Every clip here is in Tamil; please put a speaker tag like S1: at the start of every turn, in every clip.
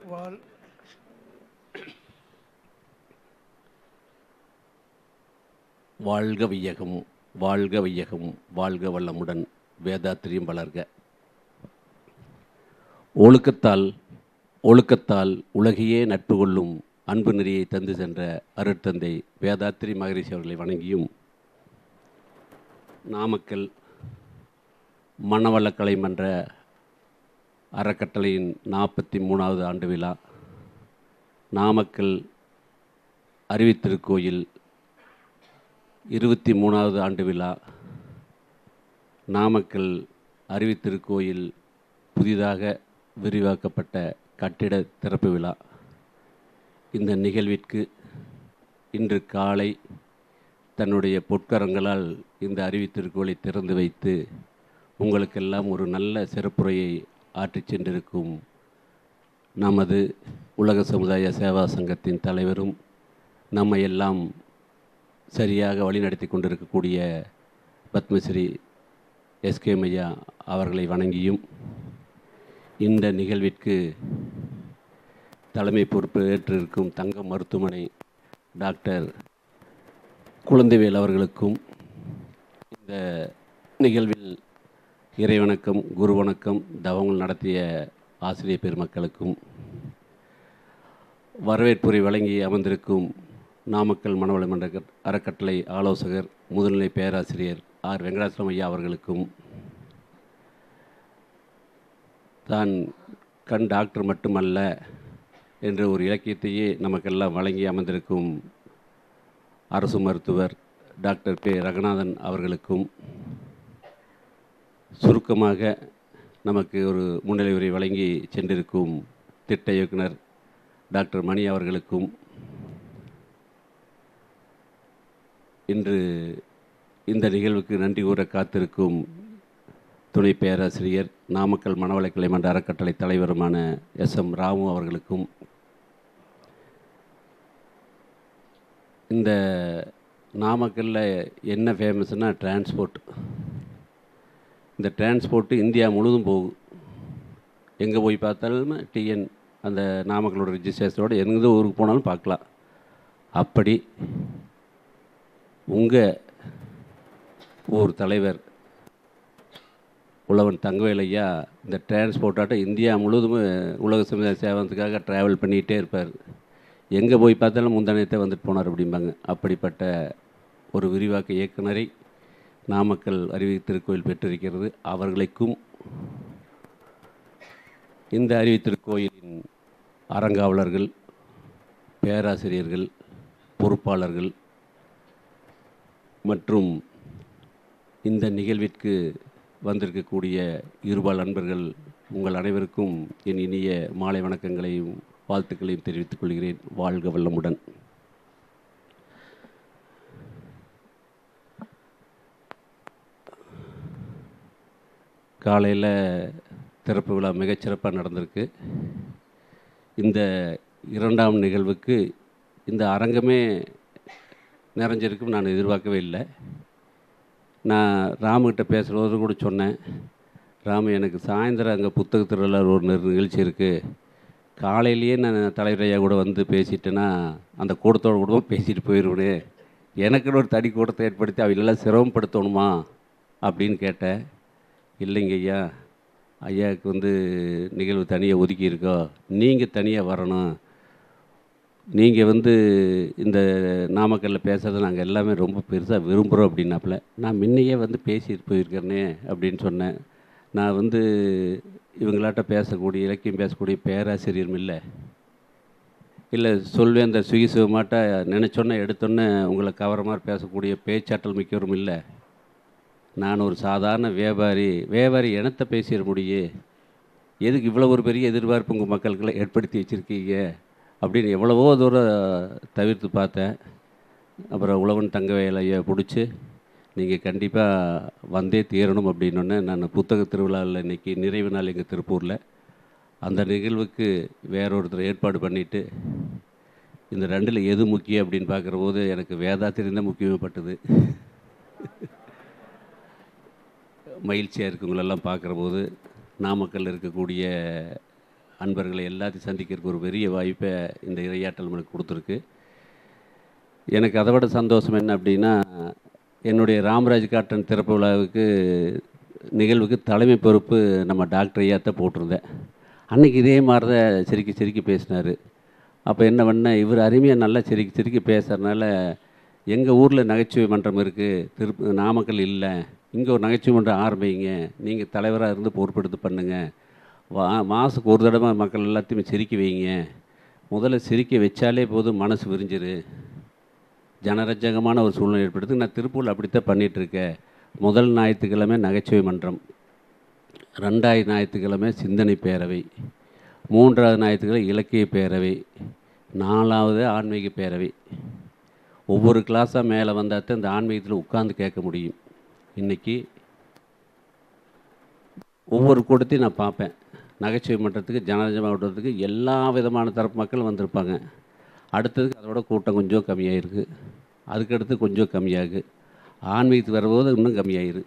S1: வாழ்
S2: வாழ்க வையகம், வாழ்க வையகம், வாழ்க வளமுடன், வேதாத்திரியம் வளர்க. ஒழுக்கத்தால் உலகையே நட்பு கொள்ளும் அன்பு நெறியை தந்து சென்ற அருட்தந்தை வேதாத்திரி மகரிஷி அவர்களை வணங்கியும், நாமக்கல் மனவளக்கலை மன்ற அறக்கட்டளையின் 43வது ஆண்டு விழா, நாமக்கல் அறிவித்திருக்கோயில் 23வது ஆண்டு விழா, நாமக்கல் அறிவித்திருக்கோயில் புதிதாக விரிவாக்கப்பட்ட கட்டிட திறப்பு விழா. இந்த நிகழ்விற்கு இன்று காலை தன்னுடைய பொற்கரங்களால் இந்த அறிவித்திருக்கோளை திறந்து வைத்து உங்களுக்கெல்லாம் ஒரு நல்ல சிறப்புரையை ஆற்றிச் சென்றிருக்கும் நமது உலக சமுதாய சேவா சங்கத்தின் தலைவரும் நம்மையெல்லாம் சரியாக வழிநடத்தி கொண்டிருக்கக்கூடிய பத்மஸ்ரீ எஸ்கே ஐயா அவர்களை வணங்கியும், இந்த நிகழ்விற்கு தலைமை பொறுப்பு ஏற்றிருக்கும் தங்கம் மருத்துவமனை டாக்டர் குழந்தைவேல் அவர்களுக்கும், இந்த நிகழ்வில் இறைவணக்கம், குரு வணக்கம், தவங்கள் நடத்திய ஆசிரியர் பெருமக்களுக்கும், வரவேற்புரை வழங்கி அமர்ந்திருக்கும் நாமக்கல் மனவள மன்ற அறக்கட்டளை ஆலோசகர் முதுநிலை பேராசிரியர் ஆர் வெங்கடாச்சலம் ஐயா அவர்களுக்கும், தான் கண் டாக்டர் மட்டுமல்ல என்ற ஒரு இலக்கியத்தையே நமக்கெல்லாம் வழங்கி அமர்ந்திருக்கும் அரசு மருத்துவர் டாக்டர் பே ரங்கநாதன் அவர்களுக்கும், சுருக்கமாக நமக்கு ஒரு முன்னிலை உரை வழங்கி சென்றிருக்கும் திட்ட இயக்குனர் டாக்டர் மணி அவர்களுக்கும், இன்று இந்த நிகழ்வுக்கு நன்றி கூற காத்திருக்கும் துணை பேராசிரியர் நாமக்கல் மனவளக்கலை மன்ற அறக்கட்டளை தலைவருமான எஸ்.எம். ராமு அவர்களுக்கும், இந்த நாமக்கல்லில் என்ன ஃபேமஸ்னால் டிரான்ஸ்போர்ட். இந்த டிரான்ஸ்போர்ட்டு இந்தியா முழுதும் போகும். எங்கே போய் பார்த்தாலும் டிஎன் அந்த நாமக்கலோட ரிஜிஸ்ட்ரேஷனோட எந்த ஊருக்கு போனாலும் பார்க்கலாம். அப்படி உங்கள் ஊர் தலைவர் உழவன் தங்கவேல் ஐயா இந்த டிரான்ஸ்போர்ட்டாட்ட இந்தியா முழுவதும் உலக சமுதாய சேவனத்துக்காக ட்ராவல் பண்ணிகிட்டே இருப்பார். எங்கே போய் பார்த்தாலும் முந்தானத்தை வந்துட்டு போனார் அப்படிம்பாங்க. அப்படிப்பட்ட ஒரு விரிவாக்க இயக்குனரை நாமக்கல் அறிவித்திருக்கோயில் பெற்றிருக்கிறது. அவர்களுக்கும் இந்த அறிவித்திருக்கோயிலின் அறங்காவலர்கள், பேராசிரியர்கள், பொறுப்பாளர்கள் மற்றும் இந்த நிகழ்விற்கு வந்திருக்கக்கூடிய இருபால் நண்பர்கள் உங்கள் அனைவருக்கும் என் இனிய மாலை வணக்கங்களையும் வாழ்த்துக்களையும் தெரிவித்துக் கொள்கிறேன். வாழ்க வளமுடன். காலையில் திறப்பு விழா மிகச்சிறப்பாக நடந்திருக்கு. இந்த இரண்டாம் நிகழ்வுக்கு இந்த அரங்கமே நிறைஞ்சிருக்கும் நான் எதிர்பார்க்கவே இல்லை. நான் ராமுகிட்ட பேசுகிறது கூட சொன்னேன், ராமு எனக்கு சாயந்தரம் அங்கே புத்தக திருவிழாவில் ஒரு நிகழ்ச்சி இருக்குது, காலையிலேயே நான் தலைவரையா கூட வந்து பேசிட்டேன்னா அந்த கூட்டத்தோடு கூட பேசிட்டு போயிடுவேன், எனக்குன்னு ஒரு தனி கூட்டத்தை ஏற்படுத்தி அவங்களெல்லாம் சிரமப்படுத்தணுமா அப்படின்னு கேட்டேன். இல்லைங்க ஐயா, ஐயாவுக்கு நிகழ்வு தனியாக ஒதுக்கியிருக்கோ, நீங்கள் தனியாக வரணும், நீங்கள் இந்த நாமக்கல்லில் பேசுகிறத நாங்கள் எல்லாமே ரொம்ப பெருசாக விரும்புகிறோம் அப்படின்னாப்புல. நான் முன்னையே பேசிட்டு போயிருக்கிறேனே அப்படின்னு சொன்னேன். நான் இவங்களாட்ட பேசக்கூடிய இலக்கியம் பேசக்கூடிய பேராசிரியரும் இல்லை சொல்வேன் அந்த சுகிசுவமாட்ட நினச்சோன்னே எடுத்தோன்னே உங்களை கவர மாதிரி பேசக்கூடிய பேச்சாற்றல் மிக்கவரும் இல்லை. நான் ஒரு சாதாரண வியாபாரி எனத்தை பேசிட முடியும், எதுக்கு இவ்வளோ ஒரு பெரிய எதிர்பார்ப்பு உங்கள் மக்களுக்கெல்லாம் ஏற்படுத்தி வச்சுருக்கீங்க அப்படின்னு எவ்வளவோ தூரம் தவிர்த்து பார்த்தேன். அப்புறம் உழவன் தங்கவேல் ஐயா பிடிச்சி நீங்கள் கண்டிப்பாக வந்தே தீரணும் அப்படின்னோடனே நான் புத்தக திருவிழாவில் இன்றைக்கி நிறைவு நாள் எங்கள் திருப்பூரில் அந்த நிகழ்வுக்கு வேறொருத்தர் ஏற்பாடு பண்ணிவிட்டு இந்த ரெண்டில் எது முக்கியம் அப்படின்னு பார்க்குற போது எனக்கு வேதாத்திரியம் தான் முக்கியமாகப்பட்டது. மகிழ்ச்சியாக இருக்குங்களெல்லாம் பார்க்குற போது நாமக்கல்லில் இருக்கக்கூடிய அன்பர்களை எல்லாத்தையும் சந்திக்கிறதுக்கு ஒரு பெரிய வாய்ப்பை இந்த இரையாற்றல் நம்மளுக்கு கொடுத்துருக்கு. எனக்கு அதை விட சந்தோஷம் என்ன அப்படின்னா, என்னுடைய ராமராஜ் காட்டன் திறப்பு விழாவுக்கு நிகழ்வுக்கு தலைமை பொறுப்பு நம்ம டாக்டர் ஐயாத்தை போட்டிருந்தேன். அன்றைக்கி இதே மாதிரி தான் சிரிக்கி சிரிக்கி பேசினார். அப்போ என்ன பண்ணேன், இவர் அருமையாக நல்லா சிரிக்கி சிரிக்கி பேசுகிறதுனால எங்கள் ஊரில் நகைச்சுவை மன்றம் இருக்குது, நாமக்கல் இல்லை, இங்கே ஒரு நகைச்சுவை மன்றம் ஆரம்பிங்க, நீங்கள் தலைவராக இருந்து பொறுப்பெடுத்து பண்ணுங்கள், மாதத்துக்கு ஒரு தடவை மக்கள் எல்லாத்தையுமே சிரிக்க வைங்க, முதல்ல சிரிக்க வச்சாலே போதும், மனசு விரிஞ்சிரு, ஜனரஞ்சகமான ஒரு சூழ்நிலை ஏற்படுத்து. நான் திருப்பூரில் அப்படித்தான் பண்ணிகிட்ருக்கேன். முதல் ஞாயிற்றுக்கிழமை நகைச்சுவை மன்றம், 2வது ஞாயிற்றுக்கிழமை சிந்தனை பேரவை, 3வது ஞாயிற்றுக்கிழமை இலக்கிய பேரவை, 4வது ஆன்மீக பேரவை. ஒவ்வொரு கிளாஸாக மேலே வந்தால் தான் இந்த ஆன்மீகத்தில் உட்கார்ந்து கேட்க முடியும். இன்றைக்கி ஒவ்வொரு கூட்டத்தையும் நான் பார்ப்பேன். நகைச்சுவை மன்றத்துக்கு, ஜனரஞ்ச மாவட்டத்துக்கு எல்லா விதமான தரப்பு மக்கள் வந்திருப்பாங்க. அடுத்ததுக்கு அதோட கூட்டம் கொஞ்சம் கம்மியாயிருக்கு, அதுக்கடுத்து கொஞ்சம் கம்மியாகு, ஆன்மீகத்துக்கு வரும்போது இன்னும் கம்மியாயிரு.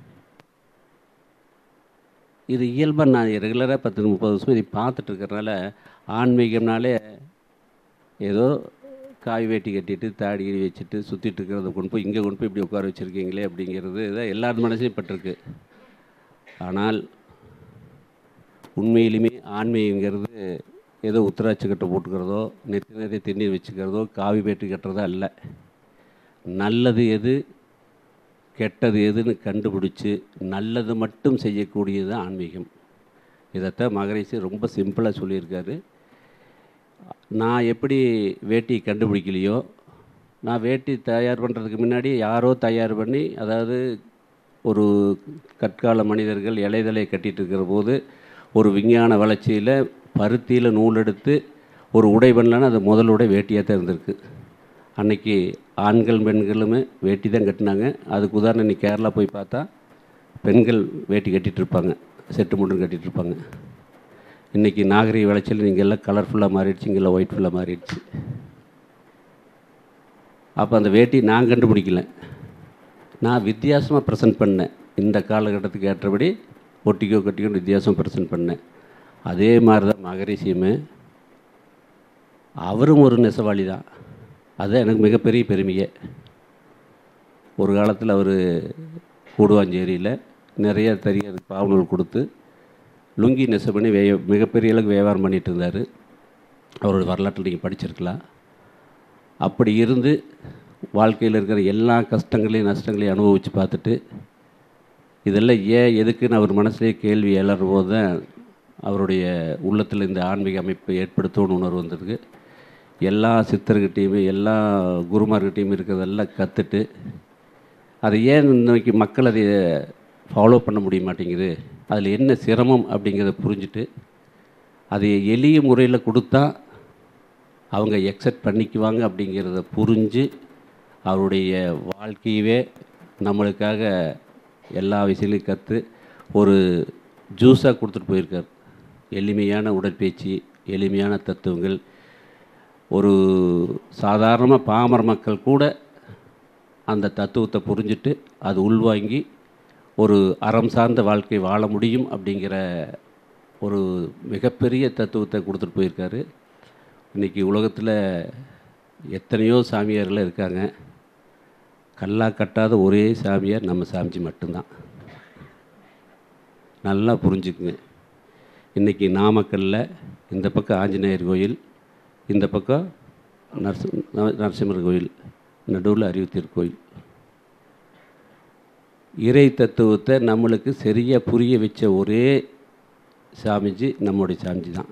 S2: இது இயல்பாக நான் ரெகுலராக 10-30 வருஷம் இதை பார்த்துட்ருக்கறனால ஆன்மீகம்னாலே ஏதோ காய் வேட்டி கட்டிட்டு தாடி வச்சுட்டு சுற்றிட்டு இருக்கிறத கொண்டு போய் இங்கே கொண்டு போய் இப்படி உட்கார வச்சுருக்கீங்களே அப்படிங்கிறது தான் எல்லார் மனசையும் பட்டிருக்கு. ஆனால் உண்மையிலுமே ஆன்மீகங்கிறது ஏதோ உத்தராட்சி கட்டை போட்டுக்கிறதோ, நெத்தி நிறைய தண்ணீர் வச்சுக்கிறதோ, காவி வேட்டி கட்டுறதோ அல்ல. நல்லது எது கெட்டது எதுன்னு கண்டுபிடிச்சி நல்லது மட்டும் செய்யக்கூடியது தான் ஆன்மீகம். இதைத்தான் மகரிஷி ரொம்ப சிம்பிளாக சொல்லியிருக்காரு. நான் எப்படி வேட்டி கண்டுபிடிக்கலையோ, நான் வேட்டி தயார் பண்ணுறதுக்கு முன்னாடி யாரோ தயார் பண்ணி, அதாவது ஒரு கற்கால மனிதர்கள் இலைதலை கட்டிகிட்டு இருக்கிற போது ஒரு விஞ்ஞான வளர்ச்சியில் பருத்தியில் நூல் எடுத்து ஒரு உடை பண்ணலான்னு அது முதல் உடை வேட்டியாக தான் இருந்திருக்கு. அன்றைக்கி ஆண்கள் பெண்களுமே வேட்டி தான் கட்டினாங்க. அதுக்கு உதாரணம், இன்றைக்கி கேரளா போய் பார்த்தா பெண்கள் வேட்டி கட்டிகிட்ருப்பாங்க, செட்டு முண்டும் கட்டிகிட்ருப்பாங்க. இன்றைக்கி நாகரிக வளர்ச்சியில் நீங்கள் எல்லாம் கலர்ஃபுல்லாக மாறிடுச்சு, இங்கெல்லாம் ஒயிட்ஃபுல்லாக மாறிடுச்சு. அப்போ அந்த வேட்டி நான் கண்டுபிடிக்கல, நான் வித்தியாசமாக ப்ரெசென்ட் பண்ணேன். இந்த காலகட்டத்துக்கு ஏற்றபடி ஒட்டிக்கோ கட்டிக்கோ வித்தியாசம் ப்ரெசென்ட் பண்ணேன். அதே மாதிரி தான் மகரிஷியுமே, அவரும் ஒரு நெசவாளி தான். அதுதான் எனக்கு மிகப்பெரிய பெருமையே. ஒரு காலத்தில் அவர் கூடுவாஞ்சேரியில் நிறைய தறியர் பாவநூல் கொடுத்து லுங்கி நெசவு பண்ணி மிகப்பெரிய அளவுக்கு வியாபாரம் பண்ணிகிட்டு இருந்தார். அவரோட வரலாற்றில் நீங்கள் படிச்சிருக்கலாம். அப்படி இருந்து வாழ்க்கையில் இருக்கிற எல்லா கஷ்டங்களையும் நஷ்டங்களையும் அனுபவித்து பார்த்துட்டு, இதெல்லாம் ஏன் எதுக்குன்னு அவர் மனசுலேயே கேள்வி எழறபோது தான் அவருடைய உள்ளத்தில் இந்த ஆன்மீக அமைப்பை ஏற்படுத்தணும்னு உணர்வு வந்ததுக்கு. எல்லா சித்தர்கிட்டையுமே எல்லா குருமார்கிட்டையும் இருக்கிறதெல்லாம் கற்றுட்டு, அதை ஏன் இன்னைக்கு மக்கள் அதை ஃபாலோ பண்ண முடிய மாட்டேங்குது, அதில் என்ன சிரமம் அப்படிங்கிறத புரிஞ்சுட்டு, அதை எளிய முறையில் கொடுத்தா அவங்க எக்ஸெப்ட் பண்ணிக்குவாங்க அப்படிங்கிறத புரிஞ்சு அவருடைய வாழ்க்கையவே நம்மளுக்காக எல்லா விஷயங்களையும் கற்று ஒரு ஜூஸாக கொடுத்துட்டு போயிருக்கார். எளிமையான உடற்பயிற்சி, எளிமையான தத்துவங்கள், ஒரு சாதாரணமாக பாமர மக்கள் கூட அந்த தத்துவத்தை புரிஞ்சுட்டு அது உள்வாங்கி ஒரு அறம் சார்ந்த வாழ்க்கை வாழ முடியும் அப்படிங்கிற ஒரு மிகப்பெரிய தத்துவத்தை கொடுத்துட்டு போயிருக்காரு. இன்றைக்கி உலகத்தில் எத்தனையோ சாமியார்கள் இருக்காங்க, கல்லா கட்டாத ஒரே சாமியார் நம்ம சாமிஜி மட்டும்தான். நல்லா புரிஞ்சுக்குங்க. இன்றைக்கி நாமக்கல்லில் இந்த பக்கம் ஆஞ்சநேயர் கோயில், இந்த பக்கம் நரசிம்மர் கோயில், நடுவில் அறிவுத்தீர் கோயில். இறை தத்துவத்தை நம்மளுக்கு சரியாக புரிய வச்ச ஒரே சாமிஜி நம்முடைய சாமிஜி தான்.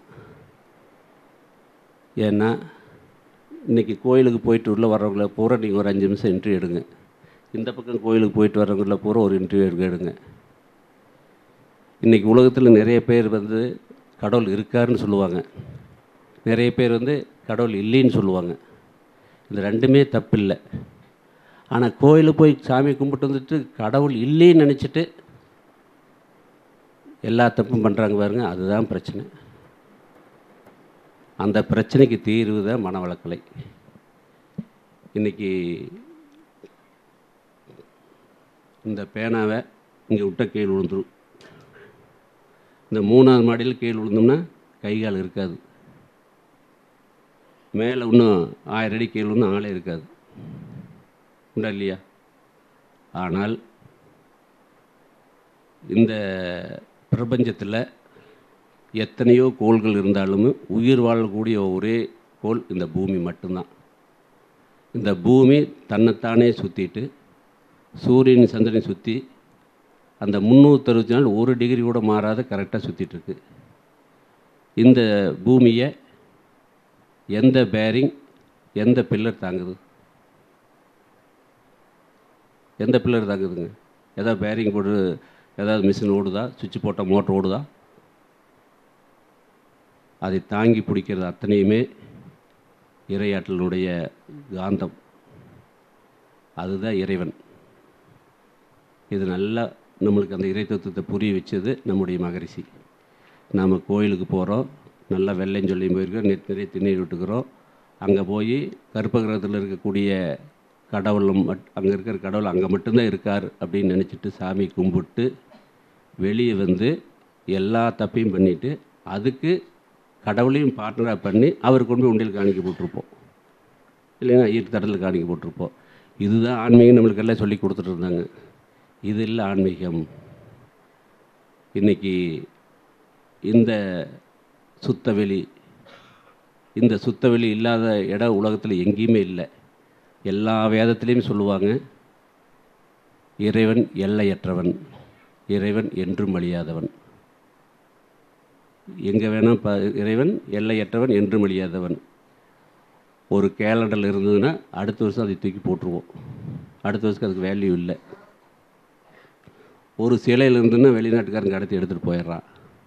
S2: ஏன்னா இன்றைக்கி கோயிலுக்கு போயிட்டு உள்ள வர்றவங்கள பூரா நீங்கள் ஒரு 5 நிமிஷம் இன்டர்வியூ எடுங்க. இந்த பக்கம் கோயிலுக்கு போயிட்டு வர்றவங்கள பூரா ஒரு இன்டர்வியூ எடுங்க. இன்றைக்கி உலகத்தில் நிறைய பேர் வந்து கடவுள் இருக்காருன்னு சொல்லுவாங்க, நிறைய பேர் வந்து கடவுள் இல்லைன்னு சொல்லுவாங்க. இந்த ரெண்டுமே தப்பு இல்லை. ஆனால் கோயிலுக்கு போய் சாமி கும்பிட்டு வந்துட்டு கடவுள் இல்லைன்னு நினச்சிட்டு எல்லா தப்பும் பண்ணுறாங்க பாருங்க, அதுதான் பிரச்சனை. அந்த பிரச்சனைக்கு தீர்வு தான் மனவளக்கலை. இன்றைக்கி இந்த பேனாவை இங்கே விட்ட கீழே விழுந்துடும். இந்த 3வது மாடியில் கீழே விழுந்தோம்னா கை கால் இருக்காது. மேலே இன்னும் 1000 அடி கீழே இன்னும் ஆளே இருக்காது. உண்டா இல்லையா? ஆனால் இந்த பிரபஞ்சத்தில் எத்தனையோ கோள்கள் இருந்தாலும் உயிர் வாழக்கூடிய ஒரே கோள் இந்த பூமி மட்டும்தான். இந்த பூமி தன்னைத்தானே சுற்றிட்டு சூரியன் சந்திரனை சுற்றி அந்த 360 நாள் 1 டிகிரி கூட மாறாத கரெக்டாக சுற்றிட்டுருக்கு. இந்த பூமியை எந்த பேரிங் எந்த பில்லர் தாங்குது? எந்த பில்லர் தாங்குதுங்க? ஏதாவது பேரிங் போட்டு ஏதாவது மிஷின் ஓடுதா? சுவிட்ச் போட்டால் மோட்டர் ஓடுதா? அதை தாங்கி பிடிக்கிறது அத்தனையுமே இறையாற்றலுடைய காந்தம். அதுதான் இறைவன். இது நல்லா நம்மளுக்கு அந்த இறை தத்துவத்தை புரிய வச்சது நம்முடைய மகரிஷி. நாம் கோயிலுக்கு போகிறோம், நல்லா வெள்ளைன்னு சொல்லி போயிருக்கோம், நிறைய திண்ணீர் விட்டுக்கிறோம். அங்கே போய் கற்பகிரகத்தில் இருக்கக்கூடிய கடவுள் அங்கே இருக்கிற கடவுள் அங்கே மட்டும்தான் இருக்கார் அப்படின்னு நினச்சிட்டு சாமி கும்பிட்டு வெளியே வந்து எல்லா தப்பையும் பண்ணிவிட்டு அதுக்கு கடவுளையும் பார்ட்னராக பண்ணி அவர் கொண்டு போய் உண்டியல் காணிக்க போட்டிருப்போம், இல்லைன்னா ஐயர் தடத்தில் காணிக்க போட்டிருப்போம். இதுதான் ஆன்மீகம் நம்மளுக்கு எல்லாம் சொல்லி கொடுத்துட்டு இருந்தாங்க. இது இல்லை ஆன்மீகம். இன்றைக்கி இந்த சுத்தவெளி இல்லாத இடம் உலகத்தில் எங்கேயுமே இல்லை. எல்லா வேதத்துலேயும் சொல்லுவாங்க, இறைவன் எல்லையற்றவன், இறைவன் என்றும் அழியாதவன். எங்கே வேணால் இறைவன் எல்லையற்றவன் என்றும் அழியாதவன். ஒரு கேலண்டரில் இருந்ததுன்னா அடுத்த வருஷம் அதை தூக்கி போட்டுருவோம், அடுத்த வருஷத்துக்கு அதுக்கு வேல்யூ இல்லை. ஒரு சிலையில் இருந்துன்னா வெளிநாட்டுக்காரங்க கடத்தி எடுத்துகிட்டு போயிடுறான்.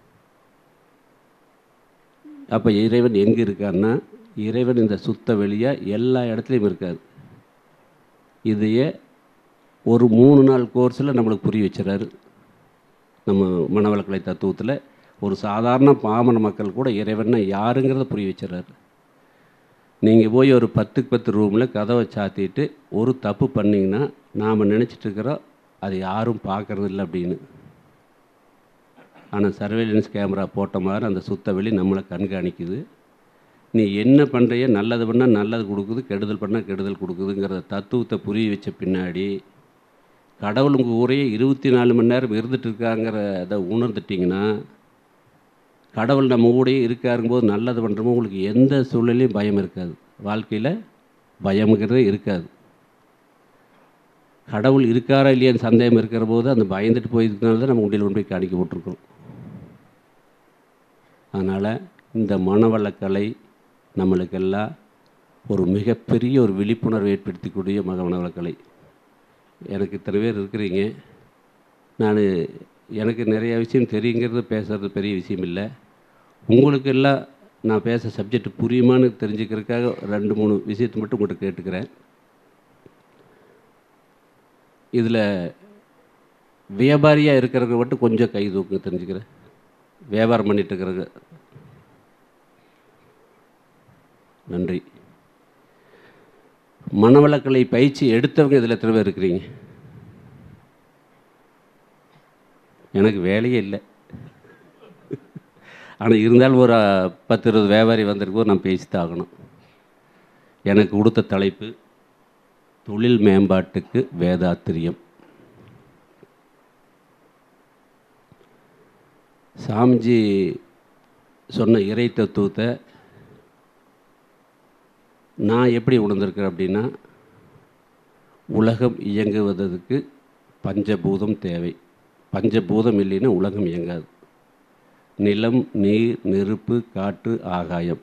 S2: அப்போ இறைவன் எங்கே இருக்காருன்னா, இறைவன் இந்த சுத்த வெளியாக எல்லா இடத்துலையும் இருக்காது. இதையே ஒரு 3 நாள் கோர்ஸில் நம்மளுக்கு புரிய வச்சுறாரு நம்ம மனவளக்கலை தத்துவத்தில். ஒரு சாதாரண பாமர மக்கள் கூட இறைவன்னா யாருங்கிறத புரிய வச்சுறாரு. நீங்கள் போய் ஒரு 10க்கு 10 ரூமில் கதவை சாத்திட்டு ஒரு தப்பு பண்ணிங்கன்னா நாம் நினச்சிட்ருக்கிறோம் அது யாரும் பார்க்குறது இல்லை அப்படின்னு. ஆனால் சர்வேலன்ஸ் கேமரா போட்ட மாதிரி அந்த சுத்த வெளி நம்மளை கண்காணிக்குது. நீ என்ன பண்ணுறிய, நல்லது பண்ணால் நல்லது கொடுக்குது, கெடுதல் பண்ணால் கெடுதல் கொடுக்குதுங்கிற தத்துவத்தை புரிய வச்ச பின்னாடி கடவுள் உங்கள் ஊரே 24 மணி நேரம் இருந்துட்டு இருக்காங்கிறத உணர்ந்துட்டிங்கன்னா, கடவுள் நம்ம ஊடையே இருக்காருங்கும்போது நல்லது பண்ணுறோமோ உங்களுக்கு எந்த சூழ்நிலையும் பயம் இருக்காது. வாழ்க்கையில் பயம்ங்கிறதே இருக்காது. கடவுள் இருக்காரா இல்லையான்னு சந்தேகம் இருக்கிற போது அந்த பயந்துட்டு போயிருக்கனால தான் நம்ம உண்டியில் கொண்டு போய் காணிக்க போட்டிருக்கோம். அதனால் இந்த மனவளக்கலை நம்மளுக்கெல்லாம் ஒரு மிகப்பெரிய ஒரு விழிப்புணர்வு ஏற்படுத்தக்கூடிய மனவளக்கலை. எனக்கு இத்தனை பேர் இருக்கிறீங்க, எனக்கு நிறைய விஷயம் தெரியுங்கிறது பேசுகிறது பெரிய விஷயம் இல்லை. உங்களுக்கு எல்லாம் நான் பேச சப்ஜெக்ட் புரியுமான்னு தெரிஞ்சுக்கிறதுக்காக 2-3 விஷயத்தை மட்டும் உங்கள்கிட்ட கேட்டுக்கிறேன். இதில் வியாபாரியாக இருக்கிறவங்க மட்டும் கொஞ்சம் கை தூக்குங்க, தெரிஞ்சுக்கிறேன். வியாபாரம் பண்ணிட்டு இருக்கிறவங்க நன்றி. மனவளக்கலை பயிற்சி எடுத்தவங்க இதில் எத்தனை பேர் இருக்கிறீங்க? எனக்கு வேலையே இல்லை, ஆனால் இருந்தாலும் ஒரு 10-20 வியாபாரி வந்திருக்கும்போது நான் பேசித்தான் ஆகணும். எனக்கு கொடுத்த தலைப்பு தொழில் மேம்பாட்டுக்கு வேதாத்திரியம். சாமிஜி சொன்ன இறை தத்துவத்தை நான் எப்படி உணர்ந்திருக்கிறேன் அப்படின்னா, உலகம் இயங்குவதற்கு பஞ்சபூதம் தேவை. பஞ்சபூதம் இல்லைன்னா உலகம் இயங்காது. நிலம், நீர், நெருப்பு, காற்று, ஆகாயம்.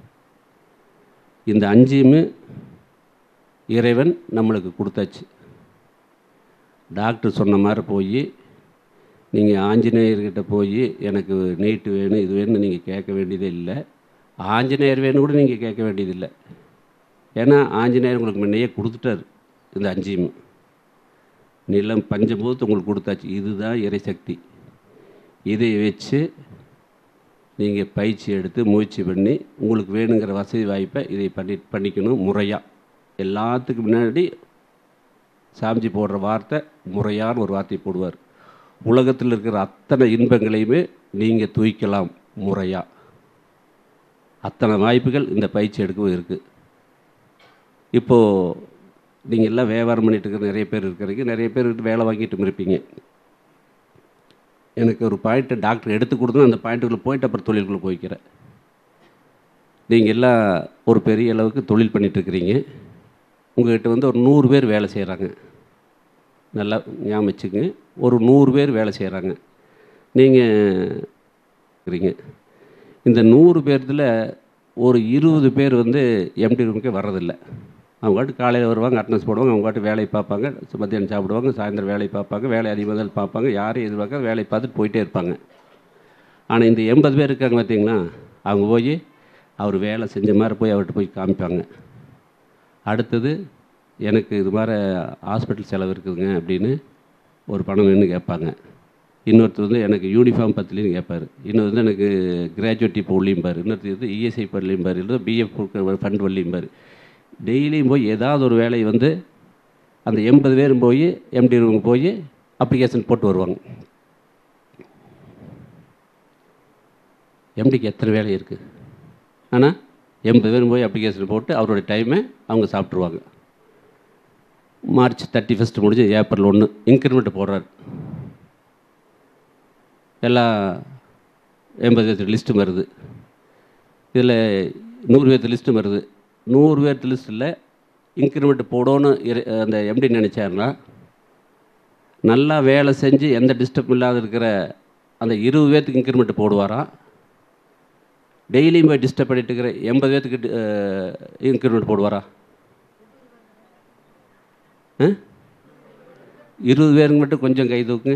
S2: இந்த 5மே இறைவன் நம்மளுக்கு கொடுத்தாச்சு. டாக்டர் சொன்ன மாதிரி போய் நீங்கள் ஆஞ்சநேயர்கிட்ட போய் எனக்கு நீட்டு வேணும் இது வேணும்னு நீங்கள் கேட்க வேண்டியதே இல்லை. ஆஞ்சநேயர் வேணும் கூட நீங்கள் கேட்க வேண்டியதில்லை. ஏன்னா ஆஞ்சநேயர் உங்களுக்கு முன்னையே கொடுத்துட்டார். இந்த 5மே நிலம் பஞ்சபூதத்தை உங்களுக்கு கொடுத்தாச்சு. இதுதான் இறைசக்தி. இதை வச்சு நீங்கள் பயிற்சி எடுத்து முயற்சி பண்ணி உங்களுக்கு வேணுங்கிற வசதி வாய்ப்பை இதை பண்ணிக்கணும் முறையாக. எல்லாத்துக்கும் முன்னாடி சாமிஜி போடுற வார்த்தை முறையான ஒரு வார்த்தை போடுவார். உலகத்தில் இருக்கிற அத்தனை இன்பங்களையுமே நீங்கள் தூய்க்கலாம் முறையாக. அத்தனை வாய்ப்புகள் இந்த பயிற்சி எடுக்கவும் இருக்குது. இப்போது நீங்கள் எல்லாம் வியாபாரம் பண்ணிகிட்டு இருக்கிற நிறைய பேர் இருக்கிறீங்க, நிறைய பேர் வேலை வாங்கிட்டு இருப்பீங்க. எனக்கு ஒரு பாயிண்ட்டை டாக்டர் எடுத்து கொடுத்து அந்த பாயிண்ட்டுக்குள்ளே போயிட்டு அப்புறம் தொழிலுக்குள்ளே போய்க்கிறேன். நீங்கள் எல்லாம் ஒரு பெரிய அளவுக்கு தொழில் பண்ணிகிட்ருக்கிறீங்க. உங்கள்கிட்ட வந்து ஒரு 100 பேர் வேலை செய்கிறாங்க. நல்லா ஞாபகம் வச்சுங்க, ஒரு 100 பேர் வேலை செய்கிறாங்க. நீங்கள் இருக்கிறீங்க. இந்த 100 பேர்த்தில் ஒரு 20 பேர் வந்து எம்டி ரூமுக்கே வர்றதில்லை. அவங்க பாட்டு காலையில் வருவாங்க, அட்டனன்ஸ் போடுவாங்க, அவங்க பாட்டு வேலையை பார்ப்பாங்க, மத்தியானம் சாப்பிடுவாங்க, சாயந்தரம் வேலையை பார்ப்பாங்க, வேலை அதிகமாக பார்ப்பாங்க, யாரையும் எதிர்பார்க்க வேலையை பார்த்துட்டு போயிட்டே இருப்பாங்க. ஆனால் இந்த 80 பேர் இருக்காங்க பார்த்தீங்களா, அவங்க போய் அவர் வேலை செஞ்ச மாதிரி போய் அவர்கிட்ட போய் காமிப்பாங்க. அடுத்தது எனக்கு இது மாதிரி ஹாஸ்பிட்டல் செலவு இருக்குதுங்க அப்படின்னு ஒரு பணம் வேணும்னு கேட்பாங்க. இன்னொருத்தர் வந்து எனக்கு யூனிஃபார்ம் பத்திலின்னு கேட்பார். இன்னொரு வந்து எனக்கு கிராஜுவேட்டி போடலிம்பார். இன்னொருத்தர் வந்து இஎஸ்ஐ பண்ணலிம்பார். இல்லை பிஎஃப் ஃபண்ட் வரலிம்பார். டெய்லியும் போய் ஏதாவது ஒரு வேலையை வந்து அந்த 80 பேரும் போய் எம்டி ரூமுக்கு போய் அப்ளிகேஷன் போட்டு வருவாங்க. எம்டிக்கு எத்தனை வேலை இருக்குது, ஆனால் 80 பேரும் போய் அப்ளிகேஷன் போட்டு அவருடைய டைமை அவங்க சாப்பிட்ருவாங்க. மார்ச் 31 முடிஞ்சு ஏப்ரல் 1 இன்க்ரிமெண்ட் போடுறாரு. எல்லாம் 80 பேர்த்து லிஸ்ட்டு வருது. இதில் 100 பேர்த்து லிஸ்ட்டு வருது. 100 பேர்த்து லிஸ்ட்டில் இன்க்ரிமெண்ட் போடணும்னு அந்த எம்டி நினச்சாருன்னா, நல்லா வேலை செஞ்சு எந்த டிஸ்டர்ப் இல்லாத இருக்கிற அந்த 20 பேர்த்துக்கு இன்க்ரிமெண்ட் போடுவாராம். டெய்லியும் போய் டிஸ்டர்ப் பண்ணிட்டு இருக்கிற 80 பேர்த்துக்கு இன்க்ரிமெண்ட் போடுவாரா? 20 பேருக்கு மட்டும் கொஞ்சம் கை தூக்குங்க.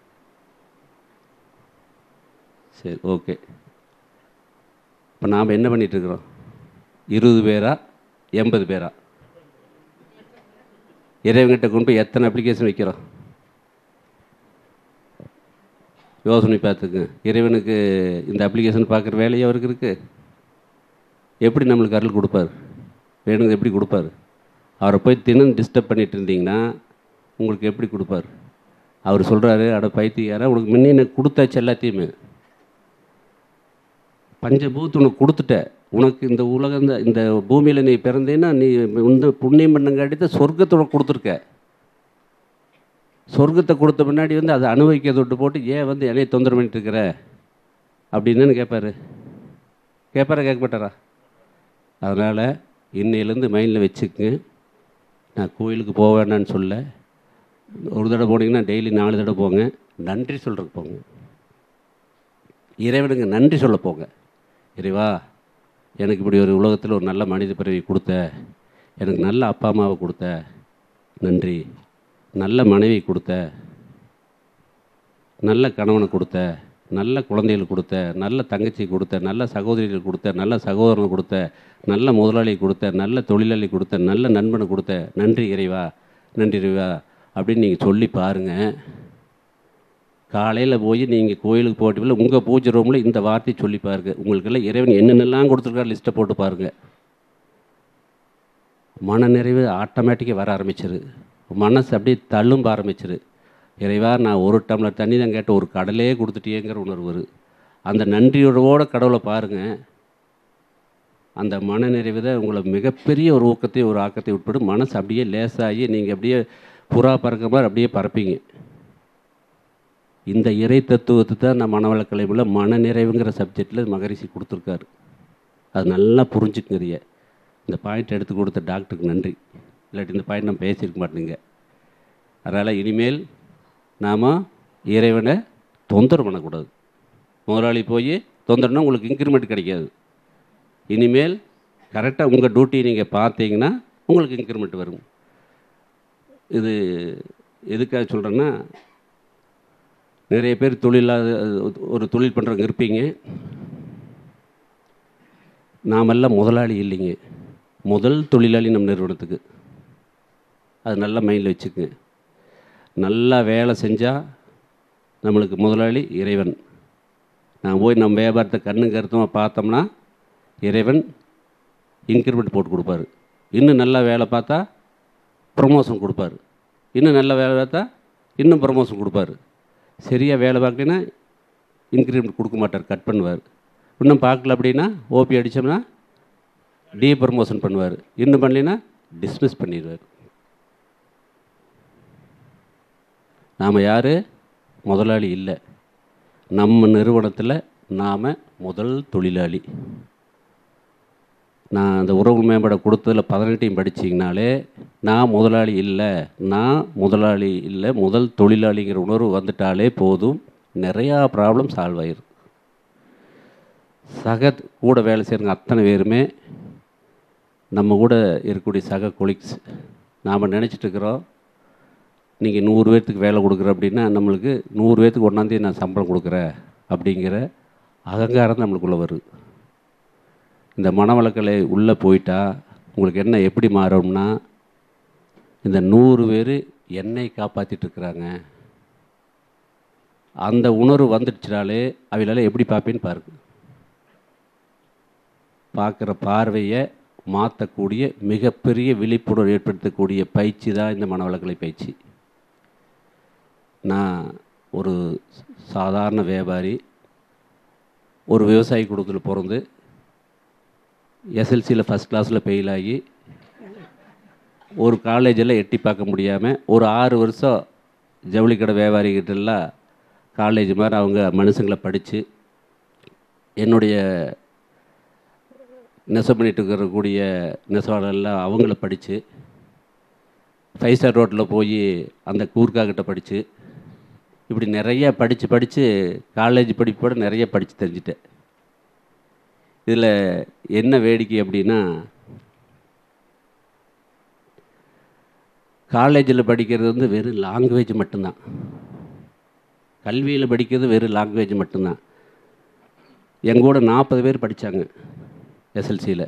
S2: சரி, ஓகே. இப்போ நாம் என்ன பண்ணிகிட்ருக்குறோம்? 20 பேரா 80 பேரா? இறைவன்கிட்ட கொண்டு போய் எத்தனை அப்ளிகேஷன் வைக்கிறோம்? யோசனை பார்த்துக்குங்க. இறைவனுக்கு இந்த அப்ளிகேஷன் பார்க்குற வேலையை அவருக்கு இருக்குது. எப்படி நம்மளுக்கு அருள் கொடுப்பார்? வேணுங்க எப்படி கொடுப்பார்? அவரை போய் தினம் டிஸ்டர்ப் பண்ணிகிட்டு இருந்தீங்கன்னா உங்களுக்கு எப்படி கொடுப்பார்? அவர் சொல்கிறாரு, அட பைத்தியாரா, உனக்கு முன்னே எனக்கு கொடுத்தாச்சு எல்லாத்தையுமே. பஞ்சபூத்து உனக்கு கொடுத்துட்ட. உனக்கு இந்த உலகம் இந்த பூமியில் நீ பிறந்தேன்னா நீ இந்த புண்ணியம் பண்ணங்காட்டி சொர்க்கத்தை உனக்கு கொடுத்துருக்க. சொர்க்கத்தை கொடுத்த முன்னாடி வந்து அதை அனுபவிக்கிறத விட்டு போட்டு ஏன் வந்து என்னையை தொந்தரவு பண்ணிட்டு இருக்கிற அப்படின்னு கேட்பார். கேட்பாரா கேட்க மாட்டாரா? அதனால் இன்னையிலேருந்து மைண்டில் வச்சுக்குங்க. நான் கோயிலுக்கு போக வேண்டான்னு சொல்ல. ஒரு தடவை போனீங்கன்னா டெய்லி 4 தடவை போங்க. நன்றி சொல்கிறதுக்கு போங்க. இறைவனுக்கு நன்றி சொல்ல போங்க. இறைவா, எனக்கு இப்படி ஒரு உலகத்தில் ஒரு நல்ல மனித பிறவி கொடுத்த, எனக்கு நல்ல அப்பா அம்மாவை கொடுத்த, நன்றி. நல்ல மனைவி கொடுத்த, நல்ல கணவனை கொடுத்த, நல்ல குழந்தைகள் கொடுத்த, நல்ல தங்கச்சி கொடுத்த, நல்ல சகோதரிகள் கொடுத்த, நல்ல சகோதரனை கொடுத்த, நல்ல முதலாளி கொடுத்த, நல்ல தொழிலாளி கொடுத்த, நல்ல நண்பனை கொடுத்த, நன்றி இறைவா, நன்றி இறைவா அப்படின்னு நீங்கள் சொல்லி பாருங்கள். காலையில் போய் நீங்கள் கோயிலுக்கு போட்டிவில் உங்கள் பூஜை ரூமில் இந்த வார்த்தையை சொல்லி பாருங்கள். உங்களுக்கெல்லாம் இறைவன் என்னென்னலாம் கொடுத்துருக்காரு லிஸ்ட்டை போட்டு பாருங்கள். மன நிறைவு ஆட்டோமேட்டிக்காக வர ஆரம்பிச்சிரு. மனசு அப்படியே தள்ளும்ப ஆரம்பிச்சிரு. இறைவா, நான் ஒரு டம்ளர் தண்ணி தான் கேட்ட, ஒரு கடலே கொடுத்துட்டேங்கிற உணர்வு வரும். அந்த நன்றியோட கடவுளை பாருங்கள். அந்த மன நிறைவு தான் உங்களை மிகப்பெரிய ஒரு ஊக்கத்தை ஒரு ஆக்கத்தை உட்படும். மனசு அப்படியே லேசாகி நீங்கள் அப்படியே புறா பறக்கிற மாதிரி அப்படியே பறப்பீங்க. இந்த இறை தத்துவத்தை தான் நான் மனவளக்கலையில் மன நிறைவுங்கிற சப்ஜெக்டில் மகரிஷி கொடுத்துருக்காரு. அது நல்லா புரிஞ்சுக்குங்கறிய. இந்த பாயிண்ட் எடுத்து கொடுத்த டாக்டருக்கு நன்றி. இல்லாட்டி இந்த பாயிண்ட் நம்ம பேசியிருக்க மாட்டேங்க. அதனால் இனிமேல் நாம் இறைவனை தொந்தரவு பண்ணக்கூடாது. முதலாளி போய் தொந்தரவுனா உங்களுக்கு இன்க்ரிமெண்ட் கிடைக்காது. இனிமேல் கரெக்டாக உங்கள் டியூட்டியை நீங்கள் பார்த்தீங்கன்னா உங்களுக்கு இன்க்ரிமெண்ட் வரும். இது எதுக்காக சொல்கிறேன்னா, நிறைய பேர் ஒரு தொழில் பண்ணுறவங்க இருப்பீங்க. நாமெல்லாம் முதலாளி இல்லைங்க, முதல் தொழிலாளி நம்ம நிறுவனத்துக்கு. அது நல்லா மைண்டில் வச்சுக்குங்க. நல்லா வேலை செஞ்சால் நம்மளுக்கு முதலாளி இறைவன். நான் போய் நம்ம வியாபாரத்தை கண்ணு கருத்தமாக பார்த்தோம்னா இறைவன் இன்க்ரிமெண்ட் போட்டு கொடுப்பாரு. இன்னும் நல்லா வேலை பார்த்தா ப்ரமோஷன் கொடுப்பாரு. இன்னும் நல்ல வேலை பார்த்தா இன்னும் ப்ரமோஷன் கொடுப்பாரு. சரியாக வேலை பார்க்கலைன்னா இன்க்ரிமெண்ட் கொடுக்க மாட்டார், கட் பண்ணுவார். இன்னும் பார்க்கல அப்படின்னா ஓபி அடித்தோம்னா ப்ரமோஷன் பண்ணுவார், இன்னும் பண்ணலைன்னா டிஸ்மிஸ் பண்ணிடுவார். நாம் யார்? முதலாளி இல்லை. நம்ம நிறுவனத்தில் நாம் முதல் தொழிலாளி. நான் அந்த உறவு மேம்பட கொடுத்ததில் 18 படிச்சிங்கனாலே நான் முதலாளி இல்லை, முதல் தொழிலாளிங்கிற உணர்வு வந்துட்டாலே போதும், நிறையா ப்ராப்ளம் சால்வ் ஆயிடும். கூட வேலை செய்கிறவங்க அத்தனை பேருமே நம்ம கூட இருக்கக்கூடிய சக கொலீக்ஸ். நாம் நினச்சிட்ருக்குறோம், நீங்கள் 100 பேர்த்துக்கு வேலை கொடுக்குற அப்படின்னா நம்மளுக்கு 100 பேர்த்துக்கு ஒன்றாந்தேதி நான் சம்பளம் கொடுக்குறேன் அப்படிங்கிற அகங்காரம் நம்மளுக்குள்ளே வருது. இந்த மனவளக்கலை உள்ளே போயிட்டால் உங்களுக்கு என்ன எப்படி மாறும்னா, இந்த 100 பேர் என்னை காப்பாற்றிட்டுருக்குறாங்க அந்த உணர்வு வந்துடுச்சினாலே அவளால் எப்படி பார்ப்பேன்னு பாருங்க. பார்க்குற பார்வையை மாற்றக்கூடிய மிகப்பெரிய விழிப்புணர்வு ஏற்படுத்தக்கூடிய பயிற்சி தான் இந்த மனவளக்கலை பயிற்சி. நான் ஒரு சாதாரண வியாபாரி, ஒரு விவசாயி குடும்பத்தில் பிறந்து எஸ்எல்சியில் ஃபஸ்ட் கிளாஸில் ஃபெயில் ஆகி ஒரு காலேஜில் எட்டி பார்க்க முடியாமல் ஒரு 6 வருஷம் ஜவுளி கடை வியாபாரிகிட்டெல்லாம் காலேஜ் மாதிரி அவங்க மனுஷங்களை படித்து என்னுடைய நெசவு பண்ணிட்டு இருக்கக்கூடிய நெசவாளர்லாம் அவங்கள படித்து 5 ஸ்டார் ரோட்டில் போய் அந்த கூர்க்காக்கிட்ட படித்து இப்படி நிறைய படித்து காலேஜ் படிப்போட நிறைய படித்து தெரிஞ்சிட்டேன். இதில் என்ன வேடிக்கை அப்படின்னா, காலேஜில் படிக்கிறது வந்து வெறும் லாங்குவேஜ் மட்டும்தான், கல்வியில் படிக்கிறது வெறும் லாங்குவேஜ் மட்டும்தான். எங்கூட 40 பேர் படித்தாங்க எஸ்எல்சியில்.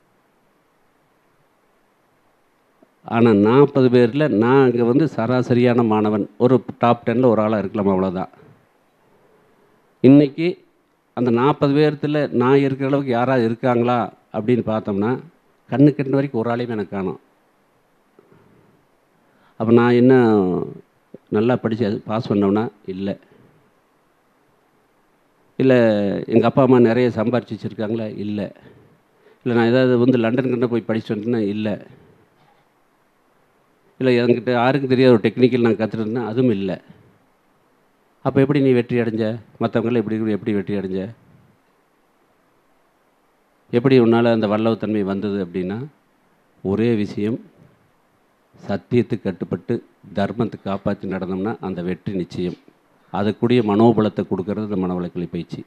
S2: ஆனால் 40 பேரில் நான் இங்கே வந்து சராசரியான மாணவன், ஒரு டாப் 10ல் ஒரு ஆளாக இருக்கலாம், அவ்வளோதான். இன்றைக்கி அந்த 40 பேர்த்தில் நான் இருக்கிற அளவுக்கு யாராவது இருக்காங்களா அப்படின்னு பார்த்தோம்னா கண்ணு கெட்ட வரைக்கும் ஒரு ஆளையும் எனக்கு காணோம். அப்போ நான் என்ன நல்லா படித்து பாஸ் பண்ணோம்னா இல்லை, எங்கள் அப்பா அம்மா நிறைய சம்பாரிச்சு வச்சுருக்காங்களா இல்லை, நான் ஏதாவது வந்து லண்டன் கண்ட போய் படிச்சுட்டு வந்துட்டேன்னா இல்லை, என்கிட்ட யாருக்கும் தெரியாத ஒரு டெக்னிக்கல் நான் கற்றுட்டேன்னா அதுவும் இல்லை. அப்போ எப்படி நீ வெற்றி அடைஞ்ச? மற்றவங்கள எப்படி வெற்றி அடைஞ்ச? எப்படி உன்னால் அந்த வல்லவத்தன்மை வந்தது அப்படின்னா, ஒரே விஷயம், சத்தியத்துக்கு கட்டுப்பட்டு தர்மத்துக்கு காப்பாற்றி நடந்தோம்னா அந்த வெற்றி நிச்சயம். அதுக்குரிய மனோபலத்தை கொடுக்கறது இந்த மனவளக்கலை பயிற்சி.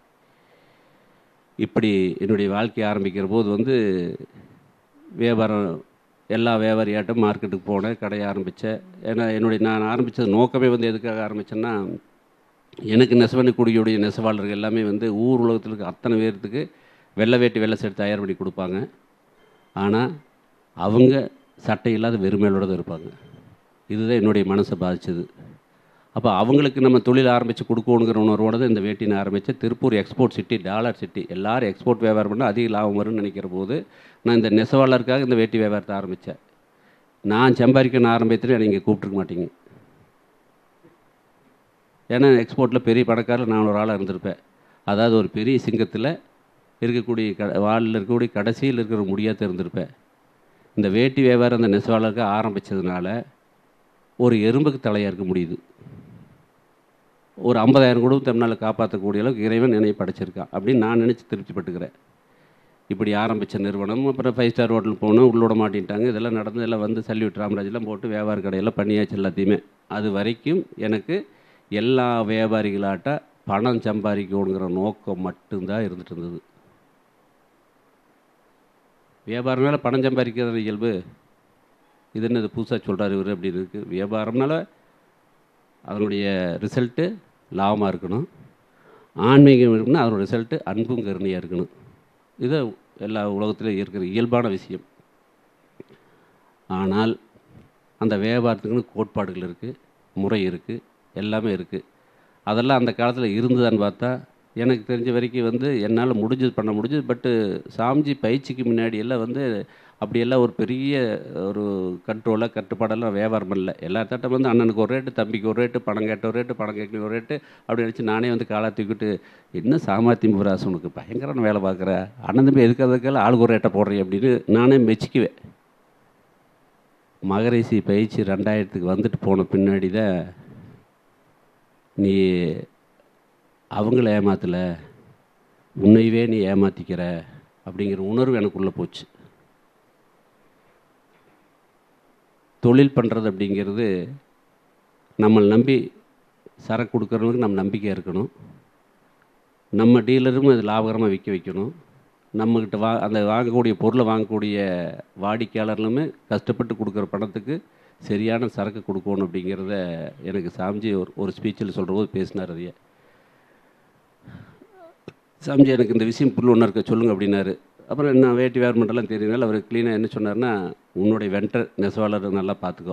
S2: இப்படி என்னுடைய வாழ்க்கையை ஆரம்பிக்கிற போது வந்து வியாபாரம் எல்லா வியாபாரியாட்டும் மார்க்கெட்டுக்கு போனேன், கடையை ஆரம்பித்தேன். ஏன்னா நான் ஆரம்பித்தது நோக்கமே வந்து எதுக்காக ஆரம்பித்தேன்னா, எனக்கு நெசவனுக்குடியுடைய நெசவாளர்கள் எல்லாமே வந்து ஊர் உலகத்தில் இருக்க அத்தனை பேர்த்துக்கு வெள்ளை வேட்டி வெள்ளை சட்டை தயார் பண்ணி கொடுப்பாங்க. ஆனால் அவங்க சட்டை இல்லாத வெறுமையோடு தான் இருப்பாங்க. இதுதான் என்னுடைய மனசை பாதித்தது. அப்போ அவங்களுக்கு நம்ம தொழில் ஆரம்பித்து கொடுக்கணுங்கிற உணர்வோடு தான் இந்த வேட்டினை ஆரம்பித்தேன். Tiruppur export city, dollar city, எல்லோரும் எக்ஸ்போர்ட் வியாபாரம் பண்ணால் அதிக லாபம் வரும்னு நினைக்கிற போது நான் இந்த நெசவாளருக்காக இந்த வேட்டி வியாபாரத்தை ஆரம்பித்தேன். நான் சம்பாதிக்கணும்னு ஆரம்பித்துட்டு என்னை இங்கே கூப்பிட்ருக்க மாட்டீங்க. ஏன்னா எக்ஸ்போர்ட்டில் பெரிய பணக்காரில் நான் ஒரு ஆளாக இருந்திருப்பேன். அதாவது ஒரு பெரிய சிங்கத்தில் இருக்கக்கூடிய வாலில் இருக்கக்கூடிய கடைசியில் இருக்கிற முடியாக இருந்திருப்பேன். இந்த வேட்டி வியாபாரம் அந்த நெசவாளருக்கு ஆரம்பித்ததுனால ஒரு எறும்புக்கு தலையாக இருக்க முடியுது. ஒரு 50,000 குடும்பத்தை நம்மளால் காப்பாற்றக்கூடிய அளவுக்கு இறைவன் என்னை படைச்சிருக்கான் அப்படின்னு நான் நினச்சி திருப்திப்பட்டுக்கிறேன். இப்படி ஆரம்பித்த நிறுவனம். அப்புறம் 5 ஸ்டார் ஹோட்டல் போனோம், உள்ளோட மாட்டின்ட்டாங்க. இதெல்லாம் நடந்து எல்லாம் வந்து சல்யூட் ராமராஜெலாம் போட்டு வியாபார கடையெல்லாம் பண்ணியாச்சு எல்லாத்தையுமே. அது வரைக்கும் எனக்கு எல்லா வியாபாரிகளாட்ட பணம் சம்பாதிக்கணுங்கிற நோக்கம் மட்டும்தான் இருந்துகிட்டு இருந்தது. வியாபாரம்னால பணம் சம்பாதிக்கிறது இயல்பு, இது என்ன இது புதுசாக சொல்கிறார் இவர் அப்படின்னு இருக்குது. வியாபாரம்னால அதனுடைய ரிசல்ட்டு லாபமாக இருக்கணும், ஆன்மீகம் இருக்குன்னா அதோட ரிசல்ட்டு அன்பும் கருணையாக இருக்கணும். இது எல்லா உலகத்திலும் இருக்கிற இயல்பான விஷயம். ஆனால் அந்த வியாபாரத்துக்குன்னு கோட்பாடுகள் இருக்குது, முறை இருக்குது, எல்லாமே இருக்குது. அதெல்லாம் அந்த காலத்தில் இருந்ததான்னு பார்த்தா எனக்கு தெரிஞ்ச வரைக்கும் வந்து என்னால் முடிஞ்சது பண்ண முடிஞ்சது. பட்டு சாமிஜி பயிற்சிக்கு முன்னாடி எல்லாம் வந்து அப்படியெல்லாம் ஒரு பெரிய ஒரு கண்ட்ரோலாக கட்டுப்பாடெல்லாம் வியாபாரம் இல்லை. எல்லா தட்டம் வந்து அண்ணனுக்கு ஒரு ரேட்டு, தம்பிக்கு ஒரு ரேட்டு, பணம் கேட்ட ஒரு ரேட்டு, பணம் கேட்கல ஒரு ரேட்டு அப்படி நினச்சி நானே வந்து காலா தூக்கிட்டு, என்ன சாமர்த்தியம் புராசு உனக்கு பயங்கரமான வேலை பார்க்குற, அண்ணன் தம்பி எதுக்காக ஆளுக்கு ஒரு ரேட்டை போடுறேன் அப்படின்னு நானே மெச்சிக்குவேன். மகரிஷி பயிற்சி 2000க்கு வந்துட்டு போன பின்னாடி தான் நீ அவங்கள ஏமாற்றலை, உன்னையவே நீ ஏமாற்றிக்கிற அப்படிங்கிற உணர்வு எனக்குள்ளே போச்சு. தொழில் பண்ணுறது அப்படிங்கிறது நம்மளை நம்பி சரக்கு கொடுக்குறவங்களுக்கு நம்ம நம்பிக்கையாக இருக்கணும். நம்ம டீலரும் அது லாபகரமாக விற்க வைக்கணும். நம்மக்கிட்ட அந்த வாங்கக்கூடிய பொருளை வாங்கக்கூடிய வாடிக்கையாளர்களுமே கஷ்டப்பட்டு கொடுக்குற பணத்துக்கு சரியான சரக்கு கொடுக்கணும் அப்படிங்கிறத எனக்கு சாமிஜி ஒரு ஸ்பீச்சில் சொல்கிற போது பேசினார். அதையே சாமிஜி எனக்கு இந்த விஷயம் புல் ஒன்றா இருக்க சொல்லுங்கள் அப்படின்னாரு. அப்புறம் என்ன வேட்டி வேர்மெண்டெல்லாம் தெரியனால அவர் க்ளீனாக என்ன சொன்னார்னா, உன்னுடைய வெண்டர் நெசவாளர் நல்லா பார்த்துக்கோ,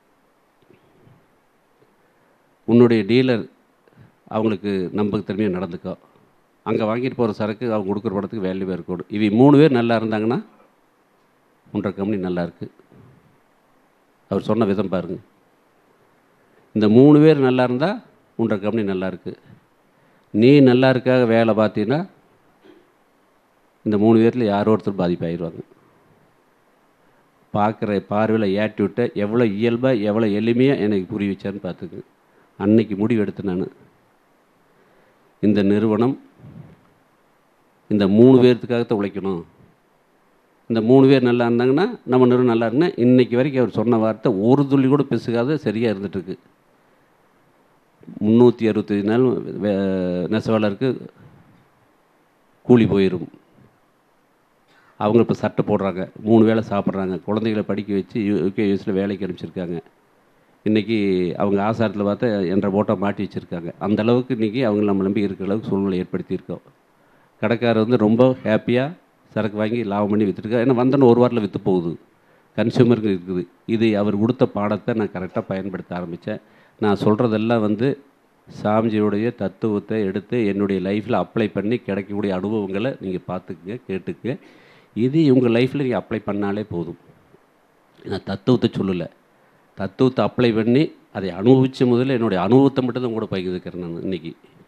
S2: உன்னுடைய டீலர் அவங்களுக்கு நம்பகத்தன்மையாக நடந்துக்கோ, அங்கே வாங்கிட்டு போகிற சரக்கு அவங்க கொடுக்குற படத்துக்கு வேல்யூவாக இருக்கணும். இவங்க 3 பேர் நல்லா இருந்தாங்கன்னா உன்ற கம்பெனி நல்லாயிருக்கு. அவர் சொன்ன விதம் பாருங்கள். இந்த 3 பேர் நல்லா இருந்தால் உன்ற கம்பெனி நல்லாயிருக்கு. நீ நல்லா இருக்காக வேலை பார்த்தீங்கன்னா இந்த 3 பேரில் யாரோ ஒருத்தர் பாதிப்பாகிடுவாங்க. பார்க்குற பார்வையில் ஏட்டிவிட்ட எவ்வளோ இயல்பாக எவ்வளோ எளிமையாக எனக்கு புரிய வச்சான்னு பார்த்துக்கு. அன்னைக்கு முடிவு எடுத்து நான் இந்த நிறுவனம் இந்த 3 பேர்த்துக்காகத்தான் உழைக்கணும். இந்த 3 பேர் நல்லா இருந்தாங்கன்னா நம்ம நிறுவனம் நல்லா இருக்குன்னா இன்றைக்கி வரைக்கும் அவர் சொன்ன வார்த்தை ஒரு துள்ளி கூட பெசுக்காத சரியாக இருந்துகிட்ருக்கு. 365 நாள் நெசவாளருக்கு கூலி போயிடும். அவங்க இப்போ சட்டை போடுறாங்க, 3 வேளை சாப்பிட்றாங்க, குழந்தைகளை படிக்க வச்சு யூகேஎஸில் வேலைக்கு அனுப்பிச்சிருக்காங்க. இன்றைக்கி அவங்க ஆசாரத்தில் பார்த்தா என்ற போட்டை மாட்டி வச்சுருக்காங்க. அந்தளவுக்கு இன்றைக்கி அவங்க நம்ம நம்பி இருக்கிற அளவுக்கு சூழ்நிலை ஏற்படுத்தியிருக்கோம். கடைக்காரர் வந்து ரொம்ப ஹாப்பியாக சரக்கு வாங்கி லாபம் பண்ணி விற்றுருக்காரு. ஏன்னா வந்தோன்னு ஒரு வாரத்தில் விற்று போகுது, கன்சியூமருக்கு இருக்குது. இது அவர் கொடுத்த பாடத்தை நான் கரெக்டாக பயன்படுத்த ஆரம்பித்தேன். நான் சொல்கிறதெல்லாம் வந்து சாமிஜியோடைய தத்துவத்தை எடுத்து என்னுடைய லைஃப்பில் அப்ளை பண்ணி கிடைக்கக்கூடிய அனுபவங்களை நீங்கள் பார்த்துக்குங்க, கேட்டுக்குங்க. இது உங்கள் லைஃப்பில் நீங்கள் அப்ளை பண்ணாலே போதும். நான் தத்துவத்தை சொல்லலை, தத்துவத்தை அப்ளை பண்ணி அதை அனுபவித்த முதல்ல என்னுடைய அனுபவத்தை மட்டும் தான் கூட பகிர்ந்துக்கிறேன். நான் இன்றைக்கி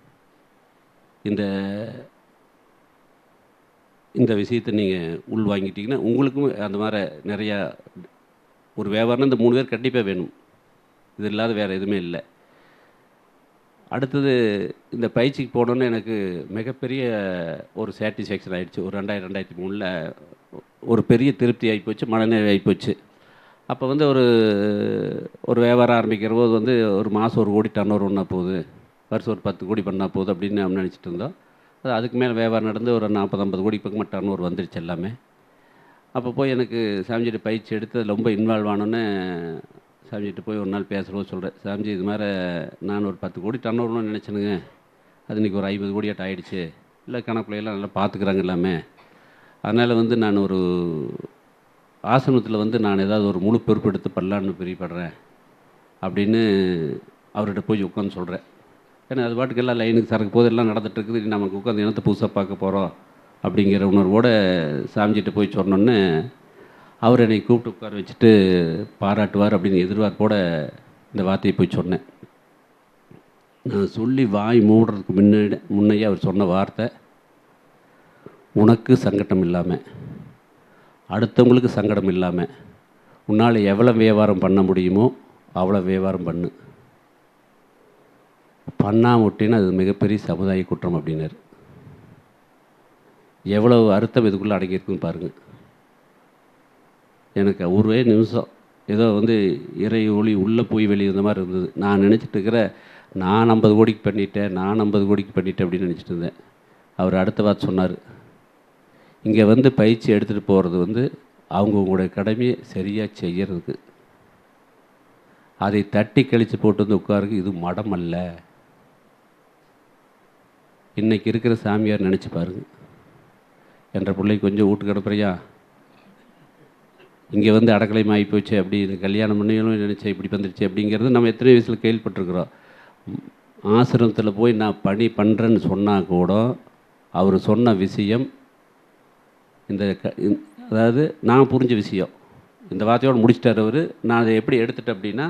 S2: இந்த விஷயத்தை நீங்கள் உள் வாங்கிட்டீங்கன்னா உங்களுக்கும் அந்த மாதிரி நிறையா ஒரு வியாபாரம் இந்த 3 பேர் கண்டிப்பாக வேணும். இது இல்லாத வேறு எதுவுமே இல்லை. அடுத்தது இந்த பயிற்சிக்கு போனோன்னே எனக்கு மிகப்பெரிய ஒரு சாட்டிஸ்ஃபேக்ஷன் ஆகிடுச்சு. ஒரு 2003 ஒரு பெரிய திருப்தி ஆகிப்போச்சு, மனநிறை ஆகிப்போச்சு. அப்போ வந்து ஒரு வியாபாரம் ஆரம்பிக்கிற போது வந்து ஒரு மாதம் 1 கோடி டர்ன் ஓவர் பண்ணால் போகுது, வருஷம் ஒரு 10 கோடி பண்ணால் போகுது அப்படின்னு நம்ம நினச்சிட்டு இருந்தோம். அது அதுக்கு மேலே வியாபாரம் நடந்து ஒரு 40-50 கோடி பக்கமாக டர்ன் ஓவர் வந்துடுச்சு எல்லாமே. அப்போ போய் எனக்கு சாமிஜிட்ட பயிற்சி எடுத்து அதில் ரொம்ப இன்வால்வ் ஆனோன்னே சாமிஜிட்ட போய் ஒரு நாள் பேசுகிறோம் சொல்கிறேன், சாமிஜி இது மாதிரி நான் ஒரு 10 கோடி டர்ன் ஓவர்னு நினச்சேனுங்க, அது இன்றைக்கி ஒரு 50 கோடியாட்ட ஆகிடுச்சு, இல்லை கணக்குலையெல்லாம் நல்லா பார்த்துக்குறாங்க எல்லாமே. அதனால் வந்து நான் ஒரு ஆசிரமத்தில் வந்து நான் ஏதாவது ஒரு முழு பொறுப்பு எடுத்து பண்ணலான்னு பிரியப்படுறேன் அப்படின்னு அவர்கிட்ட போய் உட்காந்து சொல்கிறேன். ஏன்னா அது பாட்டுக்கு எல்லாம் லைனுக்கு சரக்கு போது எல்லாம் நடந்துகிட்ருக்குது, நமக்கு உட்காந்து இனத்தை புதுசாக பார்க்க போகிறோம் அப்படிங்கிற உணர்வோடு சாமிஜிட்ட போய் சொன்னோன்னே அவர் என்னை கூப்பிட்டு உட்கார வச்சுட்டு பாராட்டுவார் அப்படின்னு எதிர்பார்ப்போட இந்த வார்த்தையை போய் சொன்னேன். நான் சொல்லி வாய் மூடுறதுக்கு முன்னையே அவர் சொன்ன வார்த்தை, உனக்கு சங்கடம் இல்லாமல் அடுத்தவங்களுக்கு சங்கடம் இல்லாமல் உன்னால் எவ்வளோ வியாபாரம் பண்ண முடியுமோ அவ்வளோ வியாபாரம் பண்ணு, பண்ணாமட்டின்னு அது மிகப்பெரிய சமுதாய குற்றம் அப்படின்னாரு. எவ்வளோ அர்த்தம் இதுக்குள்ளே அடங்கியிருக்குன்னு பாருங்கள். எனக்கு ஒரே நிமிஷம் ஏதோ வந்து இறை ஒளி உள்ளே போய் வெளியே இருந்த மாதிரி இருந்தது. நான் நினச்சிட்டு இருக்கிற நான் 50 கோடிக்கு பண்ணிட்டேன், நான் 50 கோடிக்கு பண்ணிட்டேன் அப்படின்னு நினச்சிட்டு இருந்தேன். அவர் அடுத்த வார்த்தை சொன்னார், இங்கே வந்து பயிற்சி எடுத்துகிட்டு போகிறது வந்து அவங்களுடைய கடமையை சரியாக செய்கிறதுக்கு, அதை தட்டி கழித்து போட்டு வந்து உட்காருக்கு இது மடம் அல்ல. இன்றைக்கி இருக்கிற சாமியார் நினச்சி பாருங்கள், என்ற பிள்ளை கொஞ்சம் வீட்டுக்கு அனுப்புறியா, இங்கே வந்து அடக்கலையும் ஆகிப்போச்சு, அப்படி கல்யாணம் பண்ணியும் நினச்சேன் இப்படி வந்துடுச்சு அப்படிங்கிறது நம்ம எத்தனை வயசில் கேள்விப்பட்டிருக்கிறோம். ஆசிரமத்தில் போய் நான் பணி பண்ணுறேன்னு சொன்னால் கூட அவர் சொன்ன விஷயம் அதாவது நான் புரிஞ்ச விஷயம் இந்த வார்த்தையோடு முடிச்சிட்டார் அவர். நான் அதை எப்படி எடுத்துட்டேன் அப்படின்னா,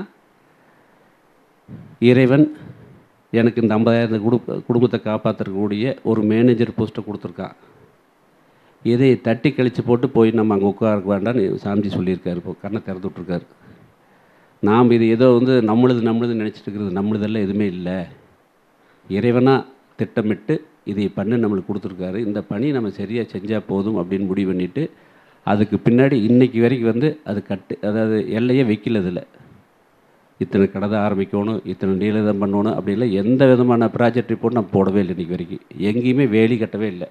S2: இறைவன் எனக்கு இந்த 50,000 குடும்பத்தை காப்பாற்றக்கூடிய ஒரு மேனேஜர் போஸ்ட்டை கொடுத்துருக்கான். இதை தட்டி கழித்து போட்டு போய் நம்ம அங்கே உட்கார வேண்டாம்னு சாமிஜி சொல்லியிருக்காரு. இப்போ கண்ணை திறந்து விட்ருக்காரு. நாம் இது ஏதோ நம்மளுதுன்னு நினச்சிட்டு இருக்கிறது, நம்மளுதெல்லாம் எதுவுமே இல்லை. இறைவனாக திட்டமிட்டு இதை பண்ணி நம்மளுக்கு கொடுத்துருக்காரு. இந்த பணி நம்ம சரியாக செஞ்சால் போதும் அப்படின்னு முடிவு பண்ணிவிட்டு அதுக்கு பின்னாடி இன்றைக்கி வரைக்கும் அது அதாவது எல்லையே வைக்கலதில்லை. இத்தனை கடை தான் ஆரம்பிக்கணும், இத்தனை நீளம் பண்ணணும் அப்படிலாம் எந்த விதமான ப்ராஜெக்ட் ரிப்போர்ட் நான் போடவே இல்லை. இன்றைக்கி வரைக்கும் எங்கேயுமே வேலி கட்டவே இல்லை.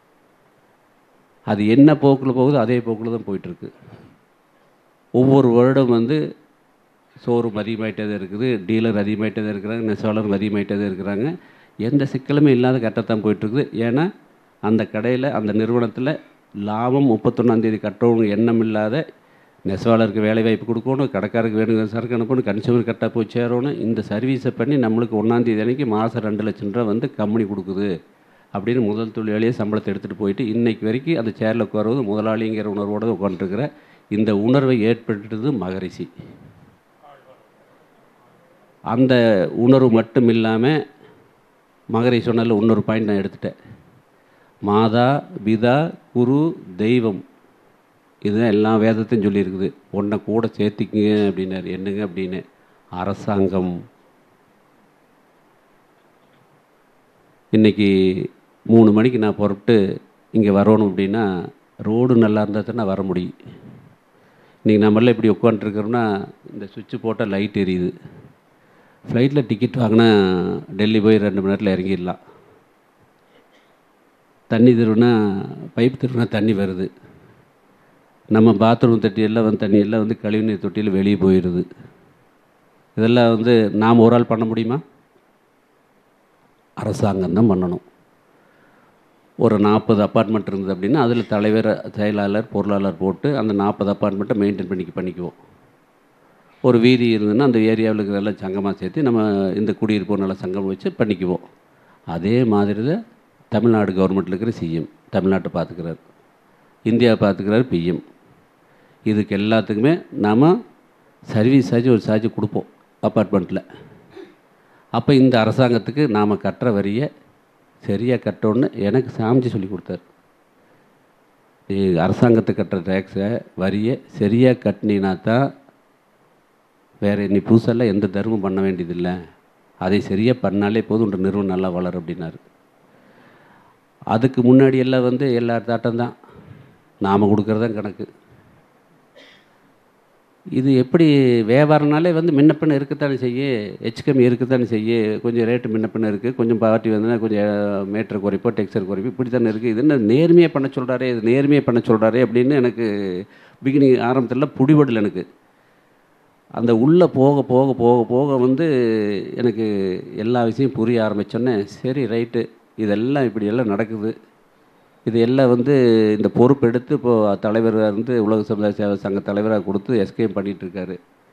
S2: அது என்ன போக்கில் போகுதோ அதே போக்கில் தான் போயிட்டுருக்கு. ஒவ்வொரு வருடம் ஷோரூம் அதிகமாகிட்டே தான் இருக்குது, டீலர் அதிகமாகிட்டே தான் இருக்கிறாங்க, நெசவாளரும் அதிகமாகிட்டே தான் இருக்கிறாங்க. எந்த சிக்கலுமே இல்லாத கட்டத்தான் போயிட்டுருக்குது. ஏன்னா அந்த கடையில் அந்த நிறுவனத்தில் லாபம் 31ஆம் கட்டணும் எண்ணம் இல்லாத நெசவாளருக்கு வேலைவாய்ப்பு கொடுக்கணும், கடைக்காரருக்கு வேணுங்கிற சரக்கு அனுப்பணும், கன்சியூமர் கரெக்டாக போய் சேரணும். இந்த சர்வீஸை பண்ணி நம்மளுக்கு 1ஆம் அன்றைக்கி மாதம் 2 லட்சம் ரூபா கம்பெனி கொடுக்குது அப்படின்னு முதல் தொழிலாளியே சம்பளத்தை எடுத்துகிட்டு போயிட்டு இன்றைக்கி வரைக்கும் அந்த சேரில் உட்காருவது முதலாளிங்கிற உணர்வோடு உட்காந்துருக்கிற இந்த உணர்வை ஏற்படுத்துறது மகரிஷி. அந்த உணர்வு மட்டும் இல்லாமல் மகரிஷி சொன்னால இன்னொரு பாயிண்ட் நான் எடுத்துட்டேன். மாதா பிதா குரு தெய்வம் இதுதான் எல்லா வேதத்தையும் சொல்லியிருக்குது. ஒன்றை கூட சேர்த்திக்குங்க அப்படின்னாரு. என்னங்க அப்படின்னு, அரசாங்கம். இன்றைக்கி 3 மணிக்கு நான் புறப்பட்டு இங்கே வரணும் அப்படின்னா ரோடு நல்லா இருந்தால் தான் நான் வர முடியும். இன்றைக்கி நம்மளாம் இப்படி உட்காந்துருக்கிறோம்னா இந்த சுவிட்சு போட்டால் லைட் எரியுது. ஃப்ளைட்டில் டிக்கெட் வாங்கினா டெல்லி போய் 2 மணி நேரத்தில் இறங்கிடலாம். தண்ணி திருவினா பைப் திருவினா தண்ணி வருது. நம்ம பாத்ரூம் தொட்டியெல்லாம் தண்ணியெல்லாம் கழிவுநீர் தொட்டியில் வெளியே போயிடுது. இதெல்லாம் நாம் ஒரு ஆள் பண்ண முடியுமா? அரசாங்கம் தான் பண்ணணும். ஒரு 40 அப்பார்ட்மெண்ட் இருந்தது அப்படின்னா அதில் தலைவர், செயலாளர், பொருளாளர் போட்டு அந்த 40 அப்பார்ட்மெண்ட்டை மெயின்டைன் பண்ணிக்குவோம். ஒரு வீதி இருந்ததுன்னா அந்த ஏரியாவில் இருக்கிறதெல்லாம் சங்கமாக சேர்த்து நம்ம இந்த குடியிருப்போம் நல்லா சங்கம் வச்சு பண்ணிக்குவோம். அதே மாதிரி தான் தமிழ்நாடு கவர்மெண்ட்டில் இருக்கிற சிஎம் தமிழ்நாட்டை பார்த்துக்கிறார், இந்தியாவை பார்த்துக்கிறார் பிஎம். இதுக்கு எல்லாத்துக்குமே நாம் சர்வீஸ் ஒரு சார்ஜ் கொடுப்போம் அப்பார்ட்மெண்ட்டில். அப்போ இந்த அரசாங்கத்துக்கு நாம் கட்டுற வரியை சரியாக கட்டணுன்னு எனக்கு சாமிஜி சொல்லி கொடுத்தாரு. அரசாங்கத்துக்கு கட்டுற டேக்ஸை வரியை சரியாக கட்டினா தான் வேறு நீ புதுசெல்லாம் எந்த தர்மம் பண்ண வேண்டியதில்லை, அதை சரியாக பண்ணாலே போதும் உன்ற நிறுவனம் நல்லா வளரும் அப்படின்னாரு. அதுக்கு முன்னாடி எல்லாம் எல்லா தாட்டம் தான் நாம் கொடுக்குறதான் கணக்கு. இது எப்படி வியாபாரம்னாலே முன்னப்பின்ன இருக்கத்தானே செய்ய, ஹெச்கம்மி இருக்கத்தானே செய்ய. கொஞ்சம் ரேட்டு முன்னப்பின்ன இருக்குது, கொஞ்சம் பார்ட்டி கொஞ்சம் மேட்டர் குறைப்போ டெக்ஸ்டர் குறைப்போ இப்படி தானே இருக்குது. இது என்ன நேர்மையாக பண்ண சொல்கிறாரே, இது நேர்மையாக பண்ண சொல்கிறாரே அப்படின்னு எனக்கு பிகினிங் ஆரம்பத்தில் பிடிபடல. எனக்கு அந்த உள்ளே போக போக போக போக எனக்கு எல்லா விஷயம் புரிய ஆரம்பித்தோன்னே சரி ரைட்டு இதெல்லாம் இப்படியெல்லாம் நடக்குது. இது எல்லாம் இந்த பொறுப்பு எடுத்து இப்போது தலைவராக உலக சமுதாய சேவை சங்க தலைவராக கொடுத்து எஸ்கேம் பண்ணிகிட்ருக்காரு.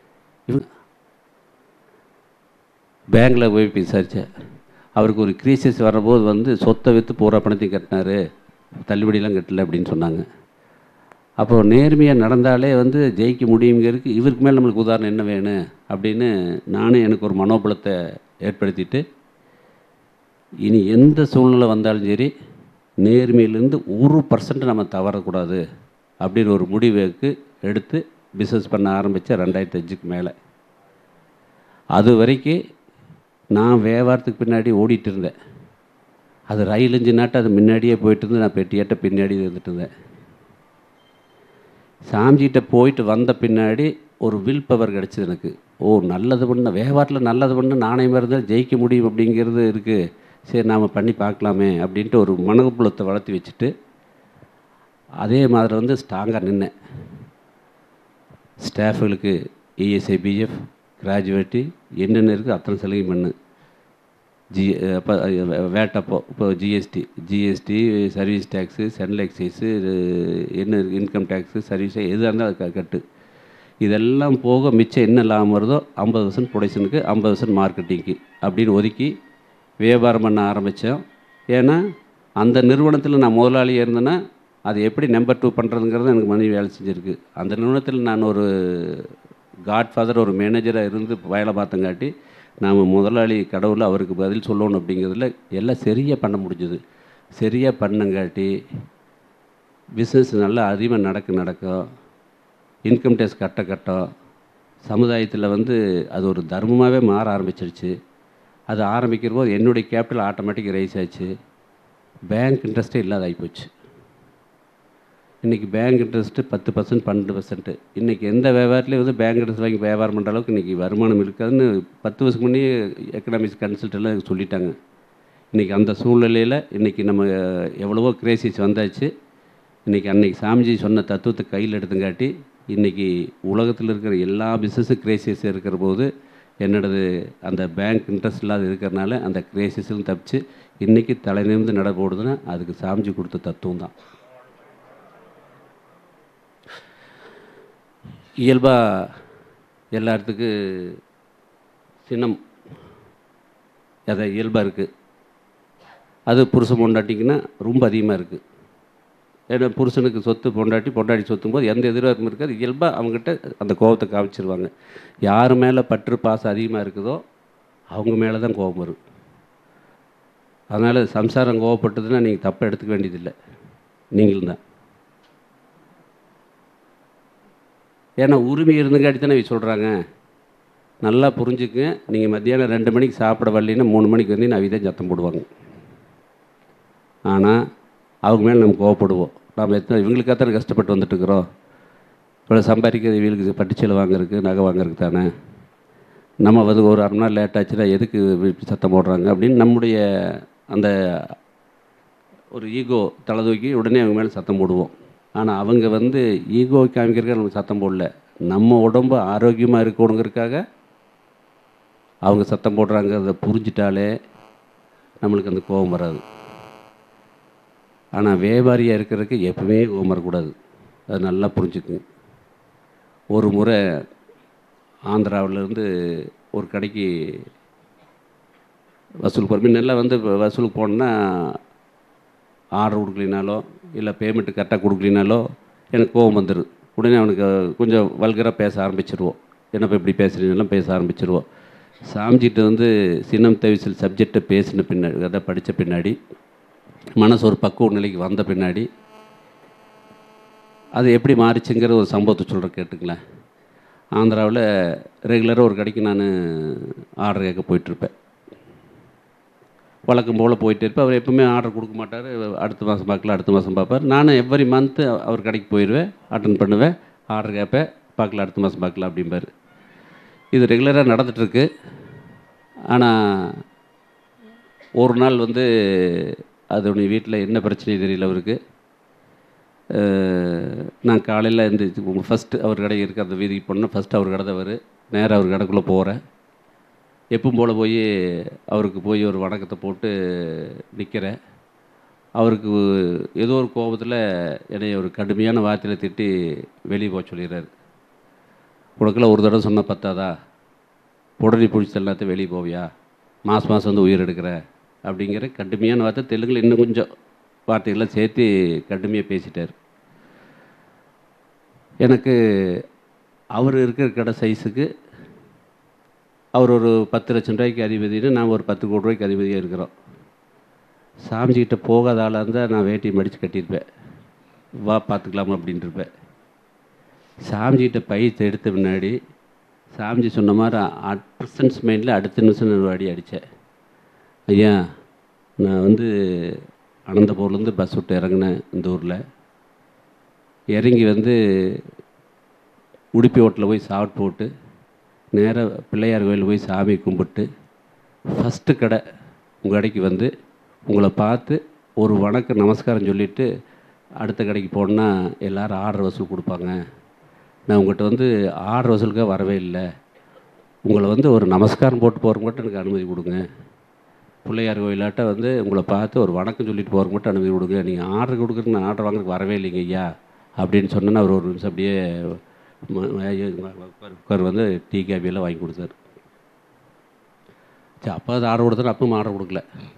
S2: பேங்கில் போய் விசாரித்தேன். அவருக்கு ஒரு கிரீசஸ் வரும்போது சொத்தை விற்று பூரா பணத்தையும் கட்டினார், தள்ளுபடியெலாம் கட்டலை அப்படின்னு சொன்னாங்க. அப்போது நேர்மையாக நடந்தாலே ஜெயிக்க முடியுங்கிறதுக்கு இவருக்கு மேலே நம்மளுக்கு உதாரணம் என்ன வேணும் அப்படின்னு நானும் எனக்கு ஒரு மனோபலத்தை ஏற்படுத்திட்டு இனி எந்த சூழ்நிலை வந்தாலும் சரி நேர்மையிலேருந்து 1% நம்ம தவறக்கூடாது அப்படின்னு ஒரு முடிவுக்கு எடுத்து பிஸ்னஸ் பண்ண ஆரம்பித்தேன் 2005க்கு மேலே. அது வரைக்கும் நான் வியாபாரத்துக்கு பின்னாடி ஓடிட்டு இருந்தேன். அது ரயில் இன்ஜினாட்ட அது முன்னாடியே போயிட்டு இருந்து நான் பெட்டியாட்ட பின்னாடி இருந்துட்டு இருந்தேன். சாமிஜிகிட்ட போயிட்டு வந்த பின்னாடி ஒரு வில் பவர் கிடச்சிது எனக்கு. நல்லது பண்ண வியாபாரத்தில் நல்லது பண்ண நாணயமாக இருந்தால் ஜெயிக்க முடியும் அப்படிங்கிறது இருக்குது, சரி நாம் பண்ணி பார்க்கலாமே அப்படின்ட்டு ஒரு மனோபலத்தை வளர்த்தி வச்சுட்டு அதே மாதிரி ஸ்ட்ராங்காக நின்னேன். ஸ்டாஃபுகளுக்கு இஎஸ்ஐ, பிஎஃப், கிராஜுவேட்டி என்னென்ன இருக்குது அத்தனை சலுகையும் பண்ணு. அப்போ வேட் அப்போ இப்போ GST, service tax, central excise, என்ன இன்கம் டேக்ஸு, சர்வீஸு எதாக இருந்தால் அது கட்டு. இதெல்லாம் போக மிச்சம் என்ன லாபம் வருதோ 50% ப்ரொடக்ஷனுக்கு 50% மார்க்கெட்டிங்க்கு அப்படின்னு ஒதுக்கி வியாபாரம் பண்ண ஆரம்பித்தோம். ஏன்னா அந்த நிறுவனத்தில் நான் முதலாளியாக இருந்தேன்னா அது எப்படி நம்பர் 2 பண்ணுறதுங்கிறது எனக்கு மனைவி வேலை செஞ்சுருக்கு. அந்த நிறுவனத்தில் நான் ஒரு காட்ஃபாதர், ஒரு மேனேஜராக இருந்து வேலை பார்த்தங்காட்டி நாம் முதலாளி கடவுள், அவருக்கு பதில் சொல்லணும் அப்படிங்கிறதுல எல்லாம் சரியாக பண்ண முடிஞ்சுது. சரியாக பண்ணங்காட்டி பிஸ்னஸ் நல்லா அதிகமாக நடக்கும். இன்கம் டேக்ஸ் கட்டம் சமுதாயத்தில் அது ஒரு தர்மமாகவே மாற ஆரம்பிச்சிருச்சு. அது ஆரம்பிக்கிற போது என்னுடைய கேபிட்டல் ஆட்டோமேட்டிக் ரைஸ் ஆச்சு. பேங்க் இன்ட்ரெஸ்ட்டே இல்லாத ஆகிப்போச்சு. இன்றைக்கி பேங்க் இன்ட்ரெஸ்ட்டு 10%, 12%. இன்றைக்கி எந்த வியாபாரத்துலேயும் பேங்க் இன்ட்ரெஸ்ட் வாங்கி வியாபாரம் பண்ணுற அளவுக்கு இன்றைக்கி வருமானம் இருக்காதுன்னு 10 வருஷத்துக்கு முன்னே எக்கனாமிக்ஸ் கன்சல்டெல்லாம் சொல்லிட்டாங்க. இன்றைக்கி அந்த சூழ்நிலையில் இன்றைக்கி நம்ம எவ்வளவோ கிரேசிஸ் வந்தாச்சு. அன்றைக்கி சாமிஜி சொன்ன தத்துவத்தை கையில் எடுத்துங்காட்டி இன்றைக்கி உலகத்தில் இருக்கிற எல்லா பிஸ்னஸும் கிரேசிஸ் இருக்கிற போது என்னோடது அந்த பேங்க் இன்ட்ரெஸ்ட் இல்லாத இருக்கிறனால அந்த கிரேசிஸும் தப்பிச்சு இன்றைக்கி தலை நிமிர்ந்து நட போடுதுன்னா அதுக்கு சாமிஜி கொடுத்த தத்துவம் தான். இயல்பாக எல்லாத்துக்கு சினம் அதை இயல்பாக இருக்குது. அது புருஷன் பொண்டாட்டிக்குன்னா ரொம்ப அதிகமாக இருக்குது. ஏன்னா புருஷனுக்கு சொத்து பொண்டாட்டி சொத்தும் போது எந்த எதிர்பார்ப்பும் இருக்காது. இயல்பாக அவங்ககிட்ட அந்த கோபத்தை காமிச்சிருவாங்க. யார் மேலே பற்று பாசம் அதிகமாக இருக்குதோ அவங்க மேலே தான் கோபம் வரும். அதனால் சம்சாரம் கோவப்பட்டதுன்னா நீங்கள் தப்பை எடுத்துக்க வேண்டியதில்லை, நீங்களும் தான். ஏன்னா உரிமை இருந்துங்காட்டி தானே சொல்கிறாங்க. நல்லா புரிஞ்சுக்குங்க. நீங்கள் மத்தியானம் 2 மணிக்கு சாப்பிட வரலைன்னா 3 மணிக்கு வந்து அவி தான் சத்தம் போடுவாங்க. ஆனால் அவங்க மேலே நம்ம கோவப்படுவோம். நாம் இவங்களுக்காக தானே கஷ்டப்பட்டு வந்துட்டுருக்குறோம். இவ்வளோ சம்பாதிக்கிறது இவங்களுக்கு பட்டுச்சீலை வாங்குறதுக்கு, நகை வாங்குறதுக்கு தானே. நம்ம ஒரு அரை மணி நேரம் லேட் ஆச்சுன்னா எதுக்கு சத்தம் போடுறாங்க அப்படின்னு நம்முடைய அந்த ஒரு ஈகோ தலை தூக்கி உடனே அவங்க மேலே சத்தம் போடுவோம். ஆனால் அவங்க ஈகோ காமிக்கிறதுக்காக நமக்கு சத்தம் போடல, நம்ம உடம்பு ஆரோக்கியமாக இருக்கணுங்கிறதுக்காக அவங்க சத்தம் போடுறாங்கிறத புரிஞ்சிட்டாலே நம்மளுக்கு அந்த கோபம் வராது. ஆனால் வியாபாரியாக இருக்கிறதுக்கு எப்பவுமே கோபம் வரக்கூடாது. அது நல்லா புரிஞ்சுக்குங்க. ஒரு முறை ஆந்திராவிலேருந்து ஒரு கடைக்கு வசூல் போகிற நல்லா வசூலுக்கு போனோன்னா ஆர்டர் கொடுக்கலினாலோ இல்லை பேமெண்ட்டு கரெக்டாக கொடுக்கலினாலோ எனக்கு கோபம் வந்துடும். உடனே அவனுக்கு கொஞ்சம் வல்கராக பேச ஆரம்பிச்சிருவோம். என்னப்போ இப்படி பேசுகிறீங்கலாம் பேச ஆரம்பிச்சிருவோம். சாமிஜிட்ட சினம் தவிசல் சப்ஜெக்டை பேசின பின்னாடி, அதை படித்த பின்னாடி, மனசு ஒரு பக்குவ நிலைக்கு வந்த பின்னாடி அது எப்படி மாறிச்சுங்கிற ஒரு சம்பவத்தை சொல்கிறேன், கேட்டுங்களேன். ஆந்திராவில் ரெகுலராக ஒரு கடைக்கு நான் ஆர்டர் கேட்க போயிட்டுருப்பேன். வழக்கம் போல் போயிட்டே இருப்பேன். அவர் எப்பவுமே ஆர்டர் கொடுக்க மாட்டார். அடுத்த மாதம் பார்க்கலாம், அடுத்த மாதம் பார்ப்பார். நானும் எவ்ரி மந்த்து அவர் கடைக்கு போயிடுவேன், அட்டன் பண்ணுவேன், ஆர்டர் கேட்பேன், பார்க்கலாம் அடுத்த மாதம் பார்க்கலாம் அப்படிம்பார். இது ரெகுலராக நடந்துகிட்ருக்கு. ஆனால் ஒரு நாள் அது உடைய வீட்டில் என்ன பிரச்சனை தெரியல அவருக்கு. நான் காலையில் ஃபஸ்ட்டு அவர் கடை இருக்க அந்த வீதிக்கு போனேன். ஃபஸ்ட்டு அவர் கடை தான் நேராக அவர் கடைக்குள்ளே போகிறேன். எப்பவும் போல் அவருக்கு ஒரு வணக்கத்தை போட்டு நிற்கிறேன். அவருக்கு ஏதோ ஒரு கோபத்தில் என்னை ஒரு கடுமையான வார்த்தையில் திட்டி வெளியே போக சொல்லிடுறாரு. உனக்கெல்லாம் ஒரு தடவை சொன்னால் பத்தாதா, உடனே பிடிச்சி எல்லாத்தையும் வெளியே போவியா, மாதம் உயிர் எடுக்கிற அப்படிங்கிற கடுமையான வார்த்தை. தெலுங்கில் இன்னும் கொஞ்சம் வார்த்தைகள்லாம் சேர்த்து கடுமையாக பேசிட்டார். எனக்கு அவர் இருக்கிற கடை சைஸுக்கு அவர் ஒரு 10 லட்சம் ரூபாய்க்கு அதிபதினு நான் ஒரு 10 கோடி ரூபாய்க்கு அதிபதியாக இருக்கிறோம். சாமிஜிக்கிட்ட போகாத ஆளாக இருந்தால் நான் வேட்டியை மடித்து கட்டியிருப்பேன், வா பார்த்துக்கலாமா அப்படின்ட்டு இருப்பேன். சாமிஜிக்கிட்ட பையத்தை எடுத்த பின்னாடி சாமிஜி சொன்ன மாதிரி ப்ரெசன்ஸ் மைண்டில் அடுத்த நிமிஷம் நான் அடி அடித்தேன். ஐயா, நான் அனந்தபூர்லேருந்து பஸ் விட்டு இறங்கினேன். இந்த ஊரில் இறங்கி உடுப்பி ஹோட்டலில் போய் சாப்பிட்டு போட்டு நேராக பிள்ளையார் கோயில் போய் சாமி கும்பிட்டு ஃபஸ்ட்டு கடை உங்கள் கடைக்கு உங்களை பார்த்து ஒரு வணக்கம் நமஸ்காரம் சொல்லிவிட்டு அடுத்த கடைக்கு போனால் எல்லோரும் ஆர்டர் வசூல் கொடுப்பாங்க. நான் உங்கள்கிட்ட ஆர்டர் வசூலுக்காக வரவே இல்லை, உங்களை ஒரு நமஸ்காரம் போட்டு போகிறவங்க மட்டும் எனக்கு அனுமதி கொடுங்க. பிள்ளையார் கோயிலாட்ட உங்களை பார்த்து ஒரு வணக்கம் சொல்லிட்டு போகிறவங்க மட்டும் அனுமதி கொடுங்க. நீங்கள் ஆர்டர் கொடுக்குறதுக்கு நான் ஆர்டர் வாங்குறதுக்கு வரவே இல்லைங்க ஐயா அப்படின்னு சொன்னேன்னா அவர் ஒரு நிமிஷம் அப்படியே உட்கார் டீ காஃபியெல்லாம் வாங்கி கொடுத்தாரு. சரி, அப்போ அது ஆர்டர் கொடுத்தாரு, அப்பவும் ஆர்டர் கொடுக்கல.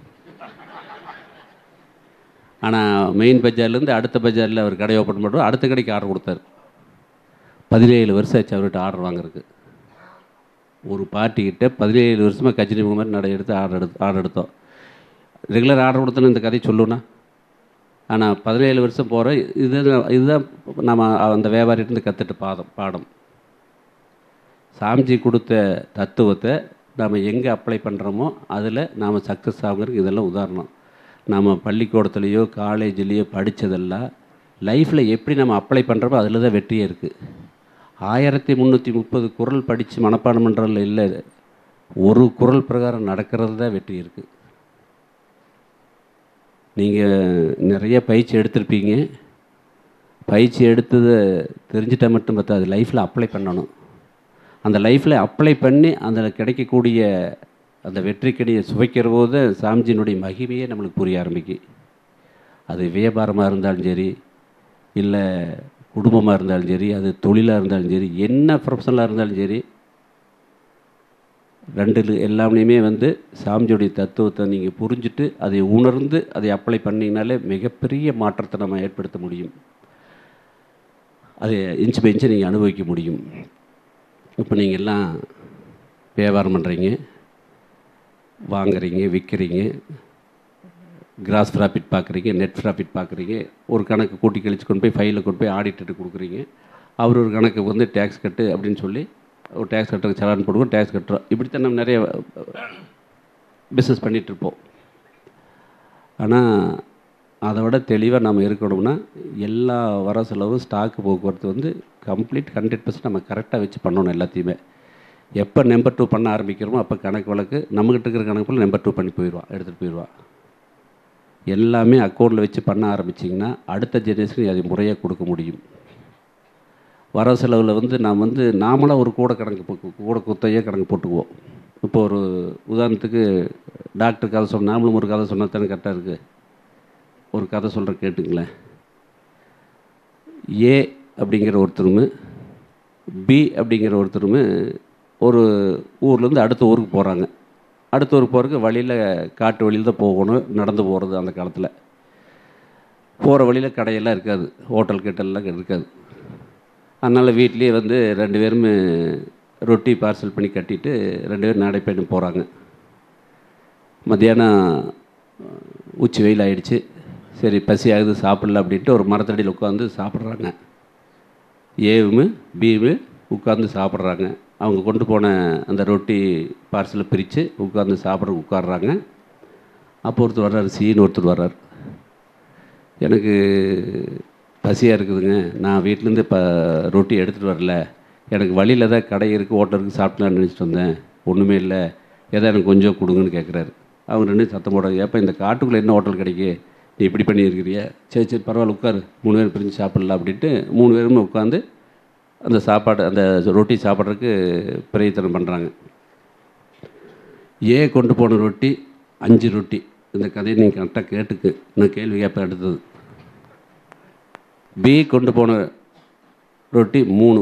S2: ஆனால் மெயின் பஜார்லேருந்து அடுத்த பஜாரில் அவர் கடை ஓப்பன் பண்ணுறோம், அடுத்த கடைக்கு ஆர்டர் கொடுத்தாரு. 17 வருஷம் ஆச்சு அவர்கிட்ட ஆர்டர் வாங்குறதுக்கு. ஒரு பார்ட்டிக்கிட்ட 17 வருஷமாக கஜினி மாதிரி நடை எடுத்து ஆர்டர் எடுத்தோம். ரெகுலர் ஆர்டர் கொடுத்தோன்னு இந்த கதையை சொல்லுன்னா. ஆனால் 17 வருஷம் போகிற இதுதான் நம்ம அந்த வியாபாரிகிட்ட கற்றுட்ட பாடம். சாமிஜி கொடுத்த தத்துவத்தை நாம் எங்கே அப்ளை பண்ணுறோமோ அதில் நாம் சக்ஸஸ் ஆகுறதுக்கு இதெல்லாம் உதாரணம். நாம் பள்ளிக்கூடத்துலேயோ காலேஜ்லேயோ படித்ததெல்லாம் லைஃப்பில் எப்படி நம்ம அப்ளை பண்ணுறப்போ அதில் தான் வெற்றியே இருக்குது. 1330 குறள் படித்து மனப்பாடம் பண்ணுறதில்ல இல்லை, ஒரு குறள் பிரகாரம் நடக்கிறது தான் வெற்றி இருக்குது. நீங்கள் நிறைய பயிற்சி எடுத்திருப்பீங்க, பயிற்சி எடுத்ததை தெரிஞ்சிட்டால் மட்டும் பார்த்தா அது லைஃப்பில் அப்ளை பண்ணணும். அந்த லைஃப்பில் அப்ளை பண்ணி அதில் கிடைக்கக்கூடிய அந்த வெற்றிக்கடியை சுவைக்கிற போது சாமிஜியினுடைய மகிமையே நம்மளுக்கு புரிய ஆரம்பிக்கும். அது வியாபாரமாக இருந்தாலும் சரி, இல்லை குடும்பமாக இருந்தாலும் சரி, அது தொழிலாக இருந்தாலும் சரி, என்ன ப்ரொஃபஷனலாக இருந்தாலும் சரி, எல்லாமே வந்து சாமிஜியுடைய தத்துவத்தை நீங்கள் புரிஞ்சுட்டு அதை உணர்ந்து அதை அப்ளை பண்ணிங்கனாலே மிகப்பெரிய மாற்றத்தை நம்ம ஏற்படுத்த முடியும். அதை இன்ச்சு பை இன்ச்சு நீங்கள் அனுபவிக்க முடியும். இப்போ நீங்கள் எல்லாம் வியாபாரம் பண்ணுறீங்க, வாங்குறீங்க, விற்கிறீங்க, கிராஸ் ப்ராஃபிட் பார்க்குறீங்க, நெட் ப்ராஃபிட் பார்க்குறீங்க. ஒரு கணக்கு கூட்டி கழிச்சு கொண்டு போய் ஃபைலில் கொண்டு போய் ஆடிட்டர்கிட்ட கொடுக்குறீங்க. அவர் ஒரு கணக்கு வந்து டேக்ஸ் கட்டு அப்படின்னு சொல்லி ஒரு டேக்ஸ் கட்டுறதுக்கு சலான் போடுவோம், டேக்ஸ் கட்டுறோம். இப்படித்தான் நம்ம நிறைய பிஸ்னஸ் பண்ணிகிட்ருப்போம். ஆனால் அதை விட தெளிவாக நம்ம இருக்கணும்னா எல்லா வர செலவும் ஸ்டாக்கு போக்குவரத்து வந்து கம்ப்ளீட் 100% நம்ம கரெக்டாக வச்சு பண்ணணும். எல்லாத்தையுமே எப்போ நம்பர் 2 பண்ண ஆரம்பிக்கிறோமோ அப்போ கணக்கு வழக்கு நம்மக்கிட்ட இருக்கிற கணக்கு போல் நம்பர் 2 பண்ணி போயிடுவான், எடுத்துகிட்டு போயிடுவான். எல்லாமே அக்கௌண்ட்டில் வச்சு பண்ண ஆரம்பிச்சிங்கன்னா அடுத்த ஜெனரேஷன் அதை முறையாக கொடுக்க முடியும். வர செலவில் வந்து நாம் வந்து நாமளாக ஒரு கூட குத்தையாக கணக்கு போட்டுக்குவோம். இப்போ ஒரு உதாரணத்துக்கு டாக்டர் கதை சொன்ன, நாமளும் ஒரு கதை சொன்னால் தானே கரெக்டாக இருக்குது. ஒரு கதை சொல்கிற கேட்டுங்களேன். ஏ அப்படிங்கிற ஒருத்தரும் பி அப்படிங்கிற ஒருத்தரும் ஒரு ஊர்லேருந்து அடுத்த ஊருக்கு போகிறாங்க. அடுத்த ஊருக்கு போகிறதுக்கு வழியில் காட்டு வழியில் தான் போகணும், நடந்து போகிறது. அந்த காலத்தில் போகிற வழியில் கடையெல்லாம் இருக்காது, ஹோட்டல் கிட்டெல்லாம் இருக்காது. அதனால் வீட்லேயே வந்து 2 பேரும் ரொட்டி பார்சல் பண்ணி கட்டிட்டு 2 பேரும் நடைப்பயணம் போகிறாங்க. மத்தியானம் உச்சி வெயில் ஆகிடுச்சு, சரி பசி ஆகுது சாப்பிடல அப்படின்ட்டு ஒரு மரத்தடியில் உட்காந்து சாப்பிட்றாங்க. ஏவும் பியும் உட்காந்து சாப்பிட்றாங்க. அவங்க கொண்டு போன அந்த ரொட்டி பார்சலை பிரித்து உட்காந்து சாப்பிட்றதுக்கு உட்காடுறாங்க. அப்போ ஒருத்தர் வர்றார், சீன்னு ஒருத்தர் வர்றார். எனக்கு பசியாக இருக்குதுங்க, நான் வீட்டிலேருந்து இப்போ ரொட்டி எடுத்துகிட்டு வரல, எனக்கு வழியில் தான் கடை இருக்குது, ஹோட்டல் இருக்குது, சாப்பிட்லான்னு நினச்சிட்டு வந்தேன், ஒன்றுமே இல்லை, எதாவது எனக்கு கொஞ்சம் கொடுங்கன்னு கேட்குறாரு. அவங்க 2 சத்தம் போடுறாங்க, ஏப்போ இந்த காட்டுக்குள்ளே என்ன ஹோட்டல் கிடைக்கு, நீ இப்படி பண்ணியிருக்கிறியா, சரி சரி பரவாயில்ல உட்காரு, 3 பேர் பிரிஞ்சு சாப்பிட்லாம் அப்படின்ட்டு 3 பேருமே உட்காந்து அந்த சாப்பாடு அந்த ரொட்டி சாப்பிட்றதுக்கு பிரயத்தனம் பண்ணுறாங்க. ஏ கொண்டு போன ரொட்டி 5 ரொட்டி. இந்த கதையை நீங்கள் கரெக்டாக கேட்டுக்கு, நான் கேள்வி கேட்பேன் அடுத்தது. பி கொண்டு போன ரொட்டி 3.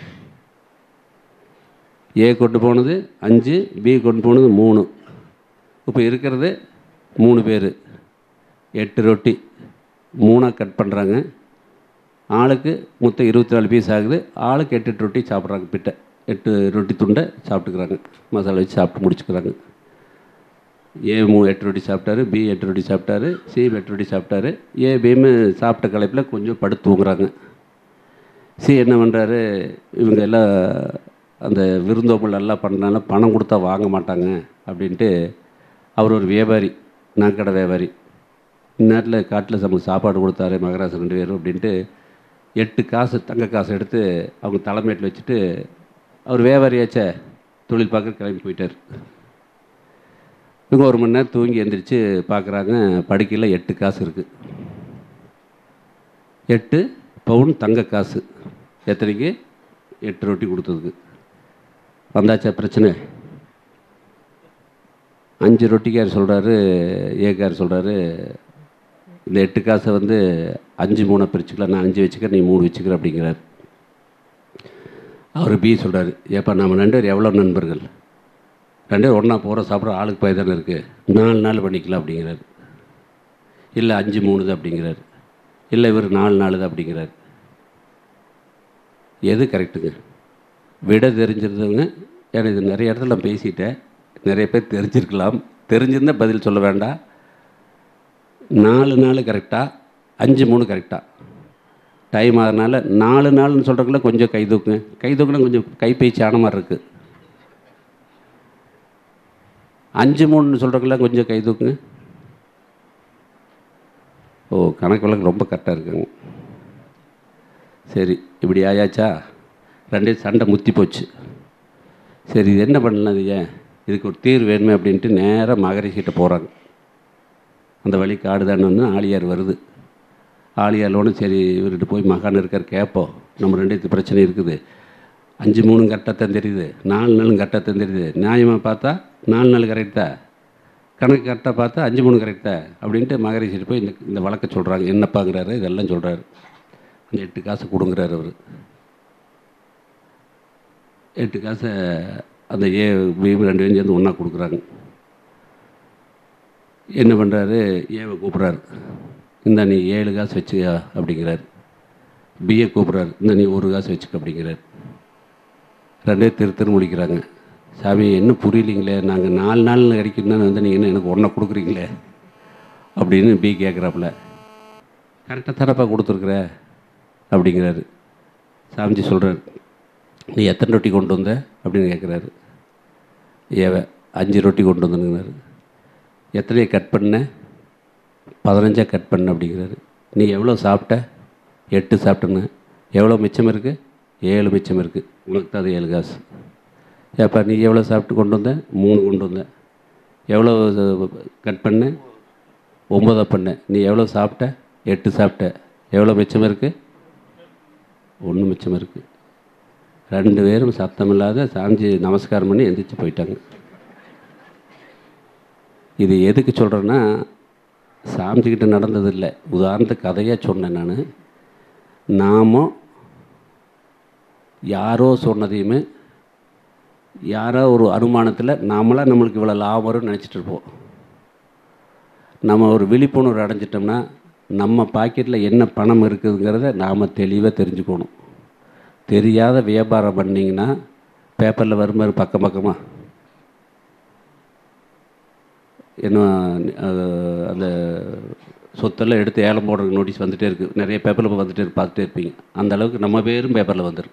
S2: ஏ கொண்டு போனது 5, பி கொண்டு போனது 3. இப்போ இருக்கிறது 3 பேர், 8 ரொட்டி 3ஆக கட் பண்ணுறாங்க. ஆளுக்கு மொத்தம் 24 பீஸ் ஆகுது. ஆளுக்கு 8 ரொட்டி சாப்பிட்றாங்க. 8 ரொட்டி துண்டை சாப்பிட்டுக்கிறாங்க, மசாலா வச்சு சாப்பிட்டு முடிச்சுக்கிறாங்க. ஏ 8 ரொட்டி சாப்பிட்டாரு, பி 8 ரொட்டி சாப்பிட்டாரு, சி 8 ரொட்டி சாப்பிட்டாரு. ஏ பின்னு சாப்பிட்ட களைப்பில் கொஞ்சம் படுத்து தூங்குறாங்க. சி என்ன பண்ணுறாரு, இவங்க எல்லாம் அந்த விருந்தோம்பல் எல்லாம் பண்ணனால பணம் கொடுத்தா வாங்க மாட்டாங்க அப்படின்ட்டு அவர் ஒரு வியாபாரி, நாக்கடை வியாபாரி, இந்நேரத்தில் காட்டில் நமக்கு சாப்பாடு கொடுத்தாரு மகராசு 2 பேரும் அப்படின்ட்டு 8 காசு தங்க காசு எடுத்து அவங்க தலைமையில் வச்சுட்டு அவர் வியாபாரியாச்சே தொழில் பார்க்க கிளம்பி போயிட்டார். இவங்க 1 மணி நேரம் தூங்கி எழுந்திரிச்சு பார்க்குறாங்க, படுக்கையில் 8 காசு இருக்குது. 8 பவுன் தங்க காசு. எத்தனைக்கு? 8 ரொட்டி கொடுத்ததுக்கு. வந்தாச்சா பிரச்சனை? 5 ரொட்டிக்கார் சொல்கிறாரு, ஏக்கார் சொல்கிறாரு, இந்த 8 காசை வந்து 5 3 பிரிச்சுக்கலாம், நான் 5 வச்சுக்கிறேன், நீ 3 வச்சுக்கிற அப்படிங்கிறார். அவர் பி சொல்கிறார், ஏப்பா நம்ம 2 பேர் எவ்வளோ நண்பர்கள், 2 பேரும் ஒன்றா போகிற சாப்பிட்ற ஆளுக்கு பாய் தானே இருக்குது, 4 நாள் பண்ணிக்கலாம் அப்படிங்கிறாரு. இல்லை 5-3 தான் அப்படிங்கிறாரு. இல்லை இவர் 4 நாள் தான் அப்படிங்கிறாரு. எது கரெக்டுங்க? விட தெரிஞ்சிருந்தவங்க, ஏன்னா இது நிறைய இடத்துல நான் பேசிட்டேன், நிறைய பேர் தெரிஞ்சிருக்கலாம், தெரிஞ்சிருந்தால் பதில் சொல்ல வேண்டாம். 4 நாள் கரெக்டாக, 5-3 கரெக்டாக? டைம் ஆகிறதுனால 4 நாள்னு சொல்கிறக்குள்ள கொஞ்சம் கை தூக்குங்க. கை தூக்குனா கொஞ்சம் கைப்பேச்சு ஆன மாதிரி இருக்குது. 5-3 சொல்கிறக்குள்ள கொஞ்சம் கை தூக்குங்க. ஓ, கணக்கு வழக்கு ரொம்ப கரெக்டாக இருக்குங்க. சரி, இப்படி ஆயாச்சா? 2 சண்டை முத்தி போச்சு. சரி, இது என்ன பண்ணலாம்? இது ஏன் இதுக்கு ஒரு தீர்வு வேணுமே அப்படின்ட்டு நேராக மகரிஷிகிட்ட போகிறாங்க. அந்த வழி காடு தானே வந்து ஆழியார் வருது. ஆழியாரோடு சரி இவர்கிட்ட போய் மகான் இருக்கார் கேட்போம், நம்ம 2 பிரச்சனை இருக்குது, 5-3 கரெக்டாக தான் தெரியுது, 4 நாளும் கரெக்டாக தான் தெரியுது, நியாயமாக பார்த்தா 4 நாள் கரெக்டா, கணக்கு கரெக்டாக பார்த்தா 5-3 கரெக்டா அப்படின்ட்டு மகரிஷிட்டு போய் இந்த வழக்கை சொல்கிறாங்க. என்னப்பாங்கிறாரு, இதெல்லாம் சொல்கிறாரு. அந்த 8 காசு கொடுங்குறாரு அவர். 8 காசை அந்த பீம் 2 பேரும் சேர்ந்து ஒன்றா கொடுக்குறாங்க. என்ன பண்ணுறாரு, ஏவை கூப்பிட்றாரு, இந்த நீ 7 காசு வச்சுக்கா அப்படிங்கிறார். பிஏ கூப்பிட்றாரு, இந்த நீ 1 காசு வச்சுக்க அப்படிங்கிறார். 2 திரு முடிக்கிறாங்க. சாமி என்ன புரியலிங்களே, நாங்கள் 4 நாள் கிடைக்கணும்னு வந்து நீங்கள் என்ன எனக்கு 1 கொடுக்குறீங்களே அப்படின்னு பி கேட்குறாப்புல. கரெக்டாக தரப்பா கொடுத்துருக்குற அப்படிங்கிறாரு. சாமிஜி சொல்கிறார், நீ எத்தனை ரொட்டி கொண்டு வந்த அப்படின்னு கேட்குறாரு. ஏவை 5 ரொட்டி கொண்டு வந்துங்கிறாரு. எத்தனையை கட் பண்ண? 15 கட் பண்ண அப்படிங்கிறாரு. நீ எவ்வளோ சாப்பிட்ட? 8 சாப்பிட்டேன்னு. எவ்வளோ மிச்சம் இருக்குது? 7 மிச்சம் இருக்குது. உனக்கு தான் அது 7 காசு. ஏப்பா நீ எவ்வளோ சாப்பிட்டு கொண்டு வந்த? 3 கொண்டு வந்தேன். எவ்வளோ கட் பண்ண? 9 பண்ண. நீ எவ்வளோ சாப்பிட்ட? 8 சாப்பிட்ட. எவ்வளோ மிச்சம் இருக்குது? 1 மிச்சம் இருக்குது. 2 பேரும் சத்தமில்லாத சாமிஜி நமஸ்காரம் பண்ணி எந்திரிச்சு போயிட்டாங்க. இது எதுக்கு சொல்கிறேன்னா, சாமிஜிக்கிட்ட நடந்ததில்லை, உதாரணத்துக்கு கதையாக சொன்னேன் நான். நாமும் யாரோ சொன்னதையுமே யாரோ ஒரு அனுமானத்தில் நாமளாக நம்மளுக்கு இவ்வளோ லாபம் வரும்னு நினச்சிட்டு இருப்போம். நம்ம ஒரு விழிப்புணர்வு அடைஞ்சிட்டோம்னா நம்ம பாக்கெட்டில் என்ன பணம் இருக்குதுங்கிறத நாம் தெளிவாக தெரிஞ்சுக்கணும். தெரியாத வியாபாரம் பண்ணிங்கன்னா பேப்பரில் வருமாறு பக்கம் பக்கமாக என்ன அந்த சொத்தெல்லாம் எடுத்து ஏலம் போடுறதுக்கு நோட்டீஸ் வந்துகிட்டே இருக்குது. நிறைய பேப்பரில் வந்துகிட்டே பார்த்துட்டே இருப்பீங்க. அந்த அளவுக்கு நம்ம பேரும் பேப்பரில் வந்துடும்.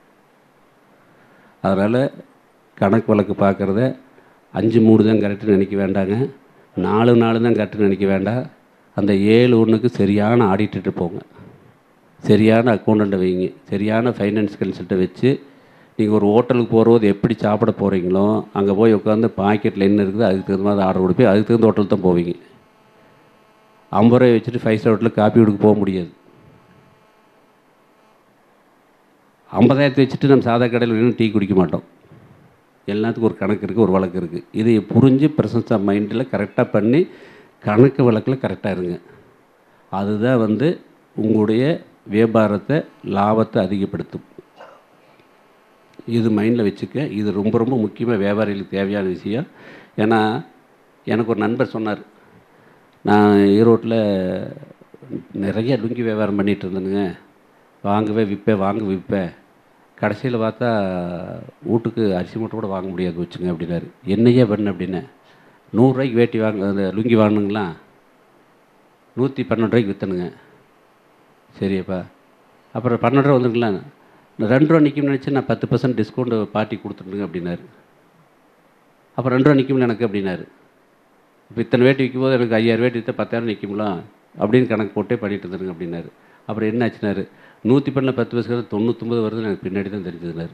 S2: அதனால் கணக்கு வழக்கு பார்க்குறத 5-3 தான் கரெக்டுன்னு நினைக்க வேண்டாங்க, 4 தான் கரெக்டுன்னு நினைக்க வேண்டாம். அந்த 7-1க்கு சரியான ஆடிட்டர்கிட்ட போங்க, சரியான அக்கௌண்ட்டை வைங்க, சரியான ஃபைனான்ஸ் கன்சல்ட்டை வச்சு நீங்கள் ஒரு ஹோட்டலுக்கு போகிறபோது எப்படி சாப்பிட போகிறீங்களோ அங்கே போய் உட்காந்து பாக்கெட்டில் என்ன இருக்குது அதுக்கு தகுந்த மாதிரி ஆர்டர் கொடுப்பி அதுக்கு தகுந்த ஹோட்டல் தான் போவீங்க. 50 ரூபாய் வச்சுட்டு 5 ஸ்டார் ஹோட்டலுக்கு காப்பி கொடுக்க போக முடியாது. 50,000 வச்சுட்டு நம்ம சாதா கடையில் இன்னும் டீ குடிக்க மாட்டோம். எல்லாத்துக்கும் ஒரு கணக்கு இருக்குது, ஒரு வழக்கு இருக்குது. இதை புரிஞ்சு ப்ரெசன்ஸ் ஆஃப் மைண்டில் கரெக்டாக பண்ணி கணக்கு வழக்கில் கரெக்டாக இருங்க. அதுதான் வந்து உங்களுடைய வியாபாரத்தை லாபத்தை அதிகப்படுத்தும். இது மைண்டில் வச்சுக்க. இது ரொம்ப ரொம்ப முக்கியமாக வியாபாரிகளுக்கு தேவையான விஷயம். ஏன்னா எனக்கு ஒரு நண்பர் சொன்னார், நான் ஈரோட்டில் நிறைய லுங்கி வியாபாரம் பண்ணிகிட்டு இருந்தேனுங்க, வாங்குவேன் விற்பேன். கடைசியில் பார்த்தா வீட்டுக்கு அரிசி மூட்டை கூட வாங்க முடியாது வச்சுங்க அப்படின்னாரு. என்னையே பண்ண அப்படின்னேன். 100 ரூபாய்க்கு வேட்டி அந்த லுங்கி வாங்கணுங்களா, 112 ரூபாய்க்கு விற்றணுங்க. சரிப்பா, அப்புறம் 12 ரூபா வந்துருங்களா, 2 ரூபா நிற்கும்னு நினச்சி நான் 10% டிஸ்கவுண்ட் பார்ட்டி கொடுத்துருங்க அப்படின்னாரு. அப்புறம் 2 ரூபா நிற்கும்ல எனக்கு அப்படின்னாரு. இப்போ இத்தனை வேட்டி விற்கும்போது எனக்கு 5000 வேட்டி விற்ற 10,000 நிற்கும்ல அப்படின்னு கணக்கு போட்டே பண்ணிட்டு இருந்துருங்க அப்படின்னாரு. அப்புறம் என்ன ஆச்சுனாரு, 112 10 பைசா 99 வருதுன்னு எனக்கு பின்னாடி தான் தெரிஞ்சதுனாரு.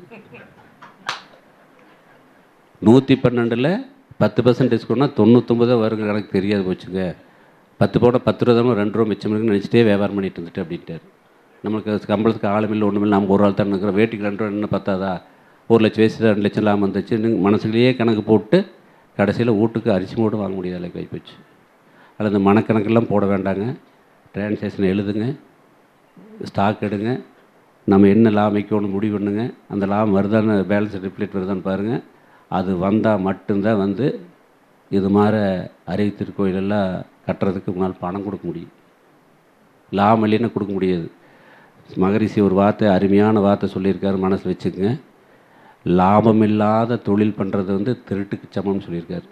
S2: 112ல் 10% டிஸ்கவுண்ட்னா 99 வருங்க கணக்கு தெரியாது போச்சுங்க. 10 போட 10 ரூபா தான் 2 ரூபா மிச்சம் இருக்குன்னு நினச்சிட்டே வியாபாரம் பண்ணிட்டு இருந்துட்டு அப்படின்ட்டார். நம்மளுக்கு கம்பளத்துக்கு ஆளுமில்லை ஒன்றுமில்லை, நம்ம ஒரு ஆள் தான் இருக்கிற வேட்டிக்கு 2 ரூபா என்ன பத்தாதா, 1 லட்சம் வயசு 2 லட்சம் லாபம் வந்துச்சு மனசுலேயே கணக்கு போட்டு கடைசியில் வீட்டுக்கு அரிசி மூட்டை வாங்க முடியாத அளவுக்கு ஆகிப்போச்சு. அதில் இந்த மனக்கணக்கெல்லாம் போட வேண்டாங்க. டிரான்சாக்ஷன் எழுதுங்க, ஸ்டாக் எடுங்க, நம்ம என்ன லாபம் வைக்கணும்னு முடிவு பண்ணுங்க. அந்த லாபம் வருதான்னு பேலன்ஸ் ரிப்ளேட் வருதான்னு பாருங்கள். அது வந்தால் மட்டும்தான் வந்து இது மாதிரி அரிய திருக்கோயிலெல்லாம் கட்டுறதுக்கு உங்களால் பணம் கொடுக்க முடியும். லாபம் இல்லைன்னா கொடுக்க முடியாது. மகரிஷி ஒரு வார்த்தை, அருமையான வார்த்தை சொல்லியிருக்காரு, மனசில் வச்சுக்கோங்க. லாபம் இல்லாத தொழில் பண்ணுறது வந்து திருட்டுக்கு சமம்னு சொல்லியிருக்காரு.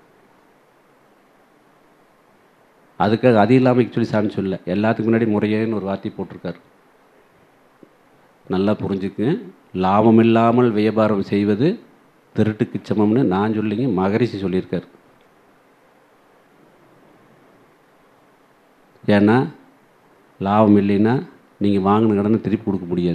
S2: அதுக்காக அது இல்லாமல் சொல்லி சாமி சொல்ல, எல்லாத்துக்கு முன்னாடி முறையேன்னு ஒரு வார்த்தை போட்டிருக்காரு. நல்லா புரிஞ்சுக்குங்க. லாபம் இல்லாமல் வியாபாரம் செய்வது திருட்டுக்கு சமம்னு நான் சொல்லிங்க, மகரிஷி சொல்லியிருக்கார். ஏன்னா லாபம் இல்லைன்னா நீங்கள் வாங்கின கடனை திருப்பி கொடுக்க முடியாது.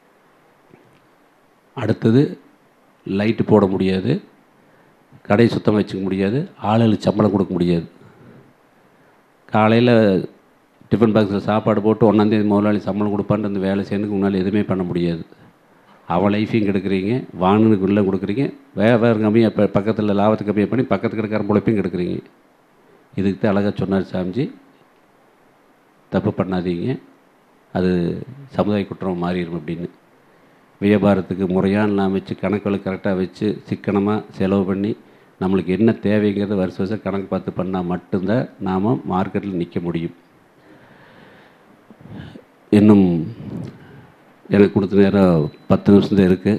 S2: அடுத்தது லைட்டு போட முடியாது, கடை சுத்தமாக வச்சுக்க முடியாது, ஆளுகளுக்கு சம்பளம் கொடுக்க முடியாது. காலையில் டிஃபன் பாக்ஸில் சாப்பாடு போட்டு ஒன்றாந்தேதி முதலாளி சம்பளம் கொடுப்பான்னு அந்த வேலை செய்யணுக்கு முன்னால் எதுவுமே பண்ண முடியாது. அவன் லைஃபையும் கெடுக்குறீங்க, வாங்கினுக்கு உள்ளே கொடுக்குறீங்க, வேறு கம்மியாக இப்போ பக்கத்தில் லாபத்தை கம்மியாக பண்ணி பக்கத்துக்கு கிடக்கிற பொழைப்பையும் கெடுக்குறீங்க. இதுக்கு தான் அழகாக சொன்னார் சாமிஜி, தப்பு பண்ணாதீங்க, அது சமுதாய குற்றம் மாறிடும் அப்படின்னு. வியாபாரத்துக்கு முறையான நான் வச்சு கணக்குகளை கரெக்டாக வச்சு சிக்கனமாக செலவு பண்ணி நம்மளுக்கு என்ன தேவைங்கிறத வருஷ வருஷம் கணக்கு பார்த்து பண்ணால் மட்டும்தான் நாம் மார்க்கெட்டில் நிற்க முடியும். இன்னும் எனக்கு கொடுத்த நேரம் 10 நிமிஷம் தான் இருக்குது.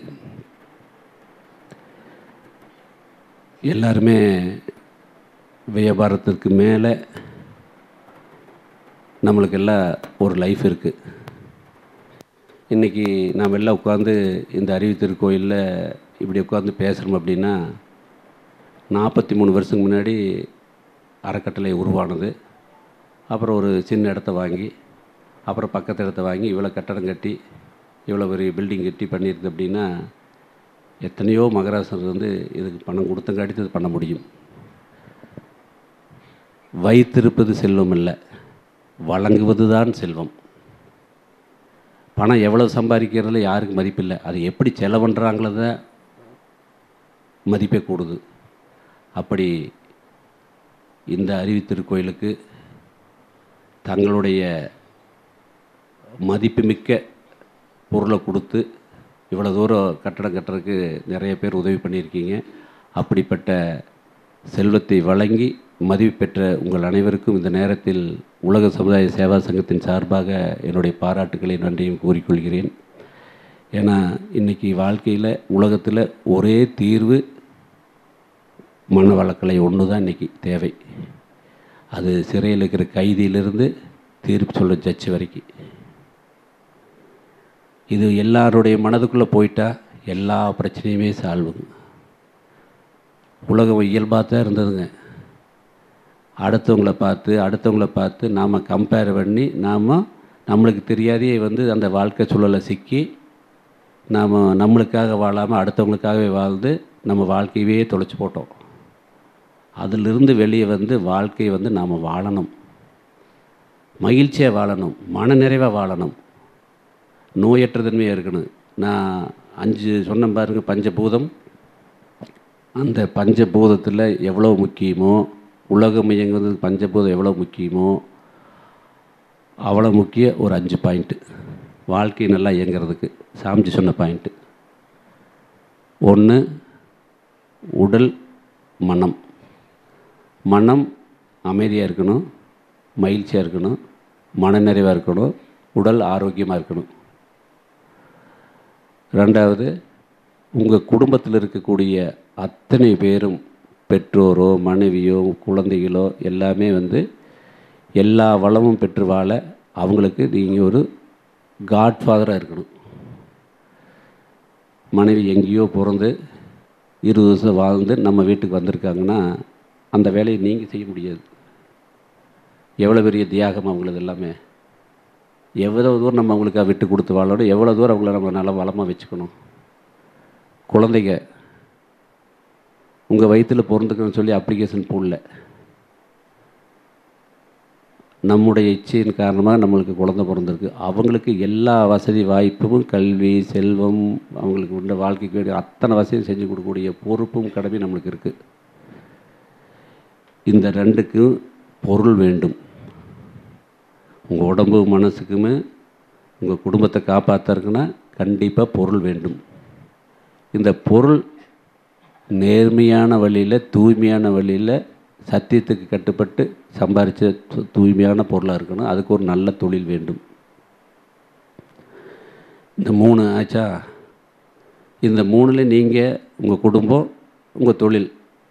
S2: எல்லாருமே வியாபாரத்திற்கு மேலே நம்மளுக்கெல்லாம் ஒரு லைஃப் இருக்குது. இன்றைக்கி நாம் எல்லாம் உட்காந்து இந்த அரிய திருக்கோயிலில் இப்படி உட்காந்து பேசுகிறோம் அப்படின்னா 43 வருஷத்துக்கு முன்னாடி அறக்கட்டளை உருவானது. அப்புறம் ஒரு சின்ன இடத்த வாங்கி, அப்புறம் பக்கத்து இடத்த வாங்கி இவ்வளோ கட்டடம் கட்டி இவ்வளோ பெரிய பில்டிங் கட்டி பண்ணியிருக்கு அப்படின்னா எத்தனையோ மகராசர் வந்து இதுக்கு பணம் கொடுத்தங்காட்டி இது பண்ண முடியும். வைத்திருப்பது செல்வம் இல்லை, வழங்குவது தான் செல்வம். பணம் எவ்வளோ சம்பாதிக்கிறதுல யாருக்கு மதிப்பில்லை, அது எப்படி செலவுன்றாங்களத மதிப்பே கூடுது. அப்படி இந்த அரிய திருக்கோயிலுக்கு தங்களுடைய மதிப்புமிக்க பொருளை கொடுத்து இவ்வளோ தூரம் கட்டடம் கட்டுறதுக்கு நிறைய பேர் உதவி பண்ணியிருக்கீங்க. அப்படிப்பட்ட செல்வத்தை வழங்கி மதிப்பு பெற்ற உங்கள் அனைவருக்கும் இந்த நேரத்தில் உலக சமுதாய சேவா சங்கத்தின் சார்பாக என்னுடைய பாராட்டுக்களை நன்றியும் கூறிக்கொள்கிறேன். ஏன்னா இன்றைக்கி வாழ்க்கையில் உலகத்தில் ஒரே தீர்வு மன வளக்கலை ஒன்று தான் இன்றைக்கி தேவை. அது சிறையில் இருக்கிற கைதியிலிருந்து தீர்ப்பு சொல்ல ஜட்ஜு வரைக்கும். இது எல்லாருடைய மனதுக்குள்ளே போயிட்டால் எல்லா பிரச்சனையுமே சால்வுங்க. உலகம் இயல்பாக தான் இருந்ததுங்க. அடுத்தவங்கள பார்த்து நாம் கம்பேர் பண்ணி நம்மளுக்கு தெரியாதே வந்து அந்த வாழ்க்கை சூழலை சிக்கி நாம் நம்மளுக்காக வாழாமல் அடுத்தவங்களுக்காகவே வாழ்ந்து நம்ம வாழ்க்கையவே தொலைச்சி போட்டோம். அதிலிருந்து வெளியே வந்து வாழ்க்கையை வந்து நாம் வாழணும், மகிழ்ச்சியாக வாழணும், மன நிறைவாக வாழணும், நோயற்ற தன்மையாக இருக்கணும். நான் 5 சொன்ன பாருங்க, பஞ்சபூதம். அந்த பஞ்சபூதத்தில் எவ்வளோ முக்கியமோ, உலகம் இயங்குவது பஞ்சபூதம் எவ்வளோ முக்கியமோ அவ்வளோ முக்கிய ஒரு 5 பாயிண்ட்டு வாழ்க்கை நல்லா இயங்கிறதுக்கு சாமிஜி சொன்ன பாயிண்ட்டு. 1, உடல் மனம். மனம் அமைதியாக இருக்கணும், மகிழ்ச்சியாக இருக்கணும், மனநிறைவாக இருக்கணும், உடல் ஆரோக்கியமாக இருக்கணும். 2வது, உங்கள் குடும்பத்தில் இருக்கக்கூடிய அத்தனை பேரும், பெற்றோரோ மனைவியோ குழந்தைகளோ எல்லாமே வந்து எல்லா வளமும் பெற்று வாழ அவங்களுக்கு நீங்கள் ஒரு காட்ஃபாதராக இருக்கணும். மனைவி எங்கேயோ பிறந்து 20 வருஷம் வாழ்ந்து நம்ம வீட்டுக்கு வந்திருக்காங்கன்னா அந்த வேலையை நீங்கள் செய்ய முடியாது. எவ்வளோ பெரிய தியாகம் அவங்களது எல்லாமே. எவ்வளோ தூரம் நம்ம அவங்களுக்காக விட்டு கொடுத்து வாழணும், எவ்வளோ தூரம் அவங்கள நம்ம நல்லா வளமாக வச்சுக்கணும். குழந்தைங்க உங்கள் வயிற்றில் பிறந்துக்கணும்னு சொல்லி அப்ளிகேஷன் போடல, நம்முடைய இச்சையின் காரணமாக நம்மளுக்கு குழந்தை பிறந்திருக்கு. அவங்களுக்கு எல்லா வசதி வாய்ப்பும், கல்வி, செல்வம், அவங்களுக்கு உள்ள வாழ்க்கைக்கு வேண்டிய அத்தனை வசதியும் செஞ்சு கொடுக்கக்கூடிய பொறுப்பும் கடமை நம்மளுக்கு இருக்குது. இந்த 2க்கும் பொருள் வேண்டும். உங்கள் உடம்பு மனசுக்குமே உங்கள் குடும்பத்தை காப்பாற்றுறதுக்குன்னா கண்டிப்பாக பொருள் வேண்டும். இந்த பொருள் நேர்மையான வழியில், தூய்மையான வழியில், சத்தியத்துக்கு கட்டுப்பட்டு சம்பாரித்த தூய்மையான பொருளாக இருக்கணும். அதுக்கு ஒரு நல்ல தொழில் வேண்டும். இந்த 3 ஆச்சா? இந்த 3ல் நீங்கள், உங்கள் குடும்பம், உங்கள் தொழில்,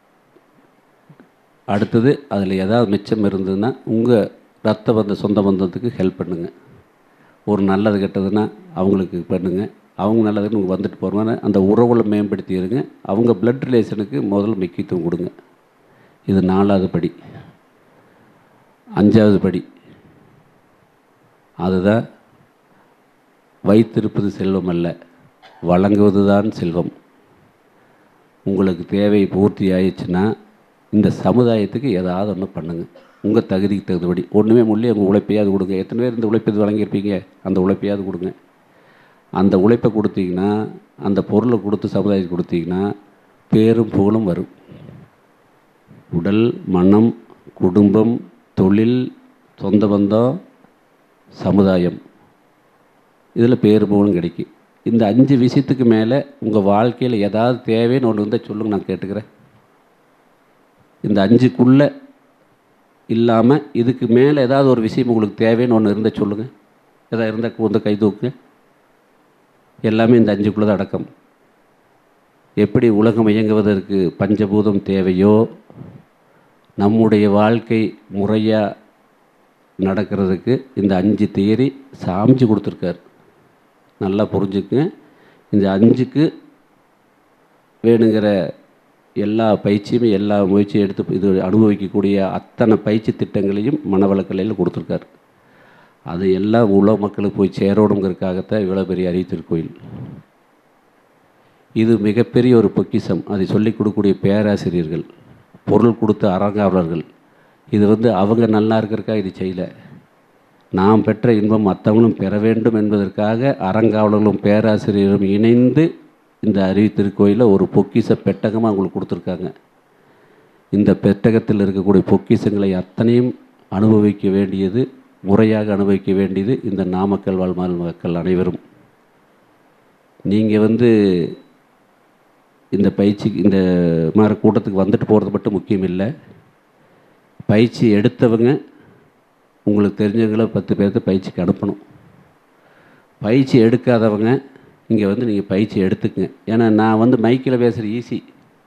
S2: அடுத்தது அதில் ஏதாவது மிச்சம் இருந்ததுன்னா உங்கள் ரத்த பந்த சொந்த பந்தத்துக்கு ஹெல்ப் பண்ணுங்கள். ஒரு நல்லது கெட்டதுன்னா அவங்களுக்கு பண்ணுங்கள். அவங்க நல்லதுன்னு உங்களுக்கு வந்துட்டு போகிறோன்னா அந்த உறவுகளை மேம்படுத்திடுங்க. அவங்க பிளட் ரிலேஷனுக்கு முதல்ல முக்கியத்துவம் கொடுங்க. இது 4வது படி. 5வது படி அதுதான், வைத்திருப்பது செல்வம் அல்ல, வழங்குவது தான் செல்வம். உங்களுக்கு தேவை பூர்த்தி ஆயிடுச்சுன்னா இந்த சமுதாயத்துக்கு ஏதாவது ஒன்று பண்ணுங்கள். உங்கள் தகுதிக்கு தகுந்தபடி. ஒன்றுமே முள்ளே உங்கள் உழைப்பையாவது கொடுங்க. எத்தனை பேர் இந்த உழைப்பை வழங்கியிருப்பீங்க? அந்த உழைப்பையாவது கொடுங்க. அந்த உழைப்பை கொடுத்தீங்கன்னா, அந்த பொருளை கொடுத்து சமுதாயத்துக்கு கொடுத்தீங்கன்னா பேரும் புகழும் வரும். உடல், மனம், குடும்பம், தொழில், சொந்த பந்தம், சமுதாயம், இதில் பேரும் புகழும் கிடைக்கும். இந்த 5 விஷயத்துக்கு மேலே உங்கள் வாழ்க்கையில் ஏதாவது தேவைன்னு ஒன்று இருந்தால் சொல்லுங்கள், நான் கேட்டுக்கிறேன். இந்த 5க்குள்ளே இல்லாமல் இதுக்கு மேலே ஏதாவது ஒரு விஷயம் உங்களுக்கு தேவைன்னு ஒன்று இருந்தால் சொல்லுங்கள். எதாவது இருந்தால் வந்து கை தூக்குங்க. எல்லாமே இந்த 5க்குள்ளே தான் அடக்கம். எப்படி உலகம் இயங்குவதற்கு பஞ்சபூதம் தேவையோ, நம்முடைய வாழ்க்கை முறையாக நடக்கிறதுக்கு இந்த 5 தியரி சாமிச்சு கொடுத்துருக்கார். நல்லா புரிஞ்சுக்குங்க. இந்த 5க்கு வேணுங்கிற எல்லா பயிற்சியுமே, எல்லா முயற்சியும் எடுத்து இது அனுபவிக்கக்கூடிய அத்தனை பயிற்சி திட்டங்களையும் மனவளக்கலையில் கொடுத்துருக்கார். அது எல்லாம் உலக மக்களுக்கு போய் சேரணுங்கிறதுக்காகத்தான் இவ்வளோ பெரிய அரிய திருக்கோயில். இது மிகப்பெரிய ஒரு பொக்கிஷம். அதை சொல்லிக் கொடுக்கக்கூடிய பேராசிரியர்கள், பொருள் கொடுத்த அறங்காவலர்கள், இது அவங்க நல்லா இருக்கிறதுக்காக இது செய்யலை. நாம் பெற்ற இன்பம் மற்றவங்களும் பெற வேண்டும் என்பதற்காக அறங்காவலர்களும் பேராசிரியரும் இணைந்து இந்த அரிய திருக்கோயிலில் ஒரு பொக்கிஷ பெட்டகமாக அவங்களுக்கு கொடுத்துருக்காங்க. இந்த பெட்டகத்தில் இருக்கக்கூடிய பொக்கிஷங்களை அத்தனையும் அனுபவிக்க வேண்டியது, முறையாக அனுபவிக்க வேண்டியது இந்த நாமக்கல் வாழ் மக்கள் அனைவரும். நீங்கள் இந்த பயிற்சிக்கு, இந்த மாதிரி கூட்டத்துக்கு வந்துட்டு போகிறது மட்டும் முக்கியம் இல்லை. பயிற்சி எடுத்தவங்க உங்களுக்கு தெரிஞ்சவங்கள 10 பேர்த்து பயிற்சிக்கு அனுப்பணும். பயிற்சி எடுக்காதவங்க இங்கே நீங்கள் பயிற்சி எடுத்துக்கங்க. ஏன்னா நான் மைக்கில் பேசுகிற ஈஸி,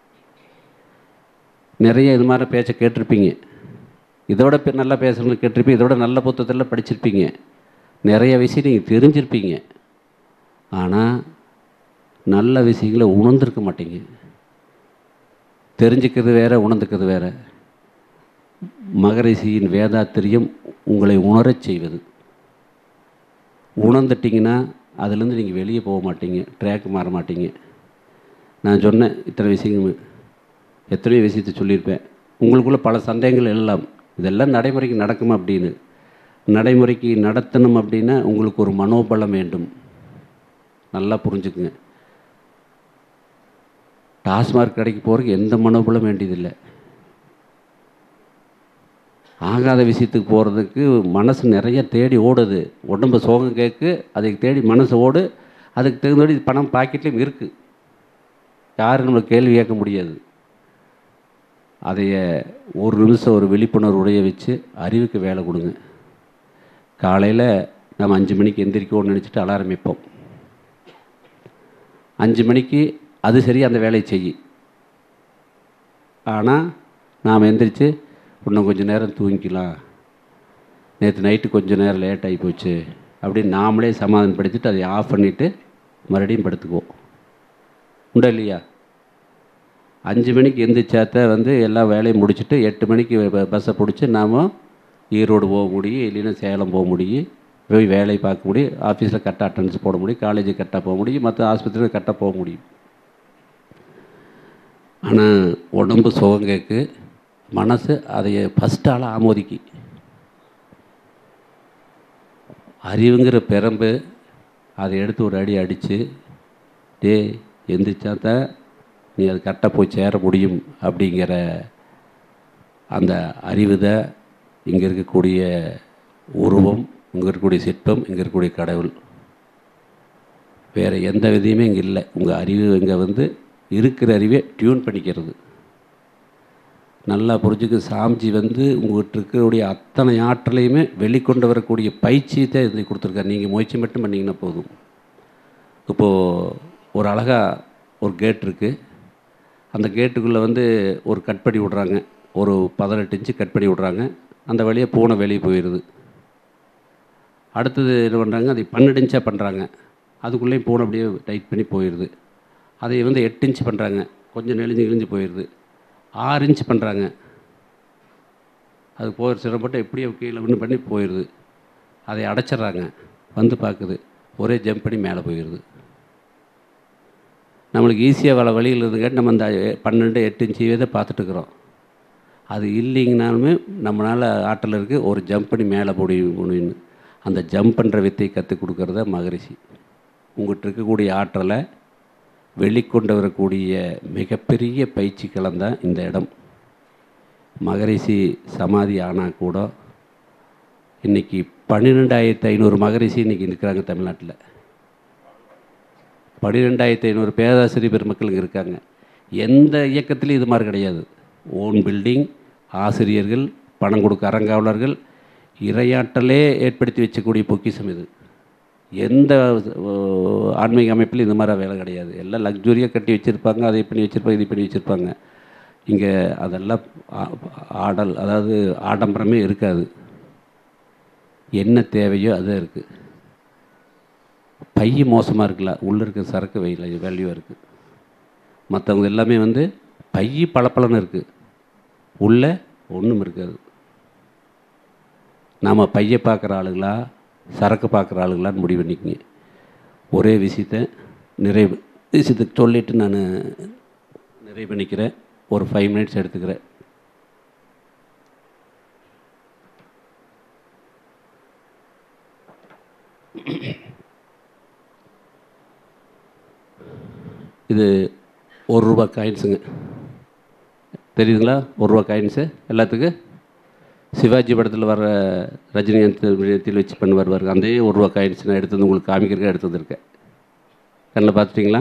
S2: நிறைய இது மாதிரி பேச்சை கேட்டிருப்பீங்க. இதோட நல்லா பேசுகிறவங்க கேட்டிருப்பீங்க. இதோட நல்ல புத்தகத்தில் படிச்சிருப்பீங்க. நிறைய விஷயம் நீங்கள் தெரிஞ்சிருப்பீங்க. ஆனால் நல்ல விஷயங்களை உணர்ந்திருக்க மாட்டீங்க. தெரிஞ்சுக்கிறது வேறு, உணர்ந்துக்கிறது வேறு. மகரிஷியின் வேதாத்திரியம் உங்களை உணரச் செய்வது. உணர்ந்துட்டிங்கன்னா அதுலேருந்து நீங்கள் வெளியே போக மாட்டீங்க, ட்ராக் மாற மாட்டீங்க. நான் சொன்னேன் இத்தனை விஷயங்கள், எத்தனையோ விஷயத்தை சொல்லியிருப்பேன். உங்களுக்குள்ள பல சந்தேகங்கள் எல்லாம், இதெல்லாம் நடைமுறைக்கு நடக்குமா அப்படின்னு. நடைமுறைக்கு நடத்தணும் அப்படின்னா உங்களுக்கு ஒரு மனோபலம் வேண்டும். நல்லா புரிஞ்சுக்குங்க. டாஸ்மார்க் கடைக்கு போகிறதுக்கு எந்த மனோபலம் வேண்டியதில்லை. ஆகாத விஷயத்துக்கு போகிறதுக்கு மனசு நிறைய தேடி ஓடுது. உடம்பு சோகம் கேட்கு, அதுக்கு தேடி மனசு ஓடு. அதுக்கு தகுந்தபடி பணம் பாக்கெட்லேயும் இருக்குது. யாரும் நம்மளுக்கு கேள்வி கேட்க முடியாது. அதைய ஒரு நிமிஷம் ஒரு விழிப்புணர்வு உடைய வச்சு அறிவுக்கு வேலை கொடுங்க. காலையில் நம்ம 5 மணிக்கு எந்திரிக்கணும்னு நினச்சிட்டு அலாரம் வைப்போம். 5 மணிக்கு அது சரி, அந்த வேலையை செய்யி. ஆனால் நாம் எந்திரிச்சு இன்னும் கொஞ்சம் நேரம் தூங்கிக்கலாம், நேற்று நைட்டு கொஞ்சம் நேரம் லேட் ஆகி போச்சு அப்படின்னு நாமளே சமாதானப்படுத்திட்டு அதை ஆஃப் பண்ணிவிட்டு மறுபடியும் படுத்துக்குவோம். உண்டா இல்லையா? 5 மணிக்கு எந்திரிச்சாத்த எல்லா வேலையும் முடிச்சுட்டு 8 மணிக்கு பஸ்ஸை பிடிச்சி நாம் ஈரோடு போக முடியும், இல்லைன்னா சேலம் போக முடியும், போய் வேலையை பார்க்க முடியும், ஆஃபீஸில் கரெக்டாக அட்டண்டன்ஸ் போட முடியும், காலேஜுக்கு கரெக்டாக போக முடியும், மற்ற ஆஸ்பத்திரியில் கரெக்டாக போக முடியும். ஆனால் உடம்பு சுகம் கேட்கு, மனசு அதைய ஃபஸ்ட் ஆளாக ஆமோதிக்கு. அறிவுங்கிற பெரம்பு அதை எடுத்து ஒரு அடி அடித்து, டே எந்திரிச்சா தான் நீ அது கரெக்டாக போய் சேர முடியும் அப்படிங்கிற அந்த அறிவு தான் இங்கே இருக்கக்கூடிய உருவம், இங்கே இருக்கக்கூடிய சிற்பம், இங்கே இருக்கக்கூடிய கடவுள். வேறு எந்த விதையுமே இங்கே இல்லை. உங்கள் அறிவு இங்கே இருக்கிற அறிவை டியூன் பண்ணிக்கிறது. நல்லா புரிஞ்சுக்கு, சாமிஜி வந்து உங்கள்கிட்ட இருக்கக்கூடிய அத்தனை ஆற்றலையுமே வெளிக்கொண்டு வரக்கூடிய பயிற்சியை தான் இதை கொடுத்துருக்காரு. நீங்கள் முயற்சி மட்டும் பண்ணிங்கன்னா போதும். இப்போது ஒரு அழகாக ஒரு கேட் இருக்குது. அந்த கேட்டுக்குள்ளே வந்து ஒரு கட் பண்ணி விட்றாங்க, ஒரு 18 இன்ச்சு கட் பண்ணி விட்றாங்க. அந்த வழியாக பூனை வெளியே போயிடுது. அடுத்தது என்ன பண்ணுறாங்க, அதை 12 இன்ச்சாக பண்ணுறாங்க. அதுக்குள்ளேயும் பூனை அப்படியே டைட் பண்ணி போயிடுது. அதை வந்து 8 இன்ச்சு பண்ணுறாங்க, கொஞ்சம் நெளிஞ்சு போயிடுது. 6 இன்ச் பண்ணுறாங்க, அது போகிற சிரமப்பட்டு எப்படியோ கீழே ஒன்று பண்ணி போயிடுது. அதை அடைச்சிட்றாங்க, வந்து பார்க்குது, ஒரே ஜம்ப் பண்ணி மேலே போயிடுது. நம்மளுக்கு ஈஸியாக வர வழியில் இருந்துக்காட்டி நம்ம அந்த 12 8 இன்ச்சையே தான் பார்த்துட்டுருக்குறோம். அது இல்லைங்கனாலுமே நம்மளால் ஆற்றல் இருக்குது, ஒரு ஜம்ப் பண்ணி மேலே முடியும்னு. அந்த ஜம்ப் பண்ணுற வித்தையை கற்றுக் கொடுக்குறத மகரிஷி. உங்கள்கிட்ட இருக்கக்கூடிய ஆற்றலை வெளிக்கொண்டு வரக்கூடிய மிகப்பெரிய பயிற்சி களம் தான் இந்த இடம். மகரிஷி சமாதி ஆனால் கூட இன்றைக்கி 12,500 மகரிஷி இன்றைக்கி இருக்கிறாங்க தமிழ்நாட்டில். 12,500 பேராசிரியர் பெருமக்கள் இங்கே இருக்காங்க. எந்த இயக்கத்திலையும் இது மாதிரி கிடையாது. ஓன் பில்டிங், ஆசிரியர்கள், பணம் கொடுக்க அறங்காவலர்கள், இறையாற்றலே ஏற்படுத்தி வச்சக்கூடிய பொக்கிஷம் இது. எந்த ஆன்மீக அமைப்பில் இந்த மாதிரி வேலை கிடையாது. எல்லாம் லக்ஸுரியாக கட்டி வச்சுருப்பாங்க, அதை பண்ணி வச்சுருப்பாங்க, இது பண்ணி வச்சுருப்பாங்க. இங்கே அதெல்லாம் ஆடல், அதாவது ஆடம்பரமே இருக்காது. என்ன தேவையோ அதுதான் இருக்குது. பைய மோசமாக இருக்குல்ல, உள்ளே இருக்க சரக்கு வேல்யூவாக இருக்குது. மற்றவங்க எல்லாமே வந்து பைய பளபளன்னு இருக்குது, உள்ளே ஒன்றும் இருக்காது. நாம் பையை பார்க்குற ஆளுங்களா சரக்கு பார்க்குற ஆளுங்களான்னு முடிவு பண்ணிக்கங்க. ஒரே விஷயத்தை விஷயத்துக்கு சொல்லிவிட்டு நான் நிறைவு பண்ணிக்கிறேன். ஒரு 5 மினிட்ஸ் எடுத்துக்கிறேன். இது ₹1 காயின்ஸுங்க, தெரியுதுங்களா? ₹1 காயின்ஸு எல்லாத்துக்கு. சிவாஜி படத்தில் வர ரஜினிகாந்த் வச்சு பண்ணுவார் பாருங்க, அந்த ₹1 காயின்ஸ் நான் எடுத்து வந்து உங்களுக்கு காமிக்கிறதுக்கு எடுத்து வந்திருக்கேன். கண்ணில் பார்த்துட்டிங்களா?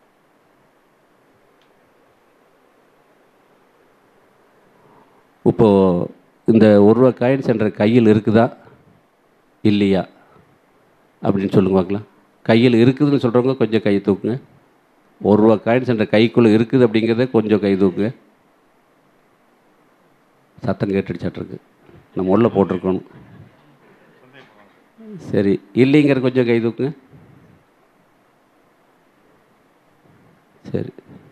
S2: இப்போது இந்த ₹1 காயின்ஸ் என்ற கையில் இருக்குதா இல்லையா அப்படின்னு சொல்லுங்க பார்க்கலாம். கையில் இருக்குதுன்னு சொல்கிறவங்க கொஞ்சம் கை தூக்குங்க. ₹1 காயின்ஸ் என்ற கைக்குள்ளே இருக்குது அப்படிங்கிறத கொஞ்சம் கை தூக்குங்க. சத்தம் கேட்டுடுச்சாட்டிருக்கு, நம்ம உள்ள போட்டிருக்கணும். சரி, இல்லைங்கிற கொஞ்சம் கை தூக்குங்க. சரி,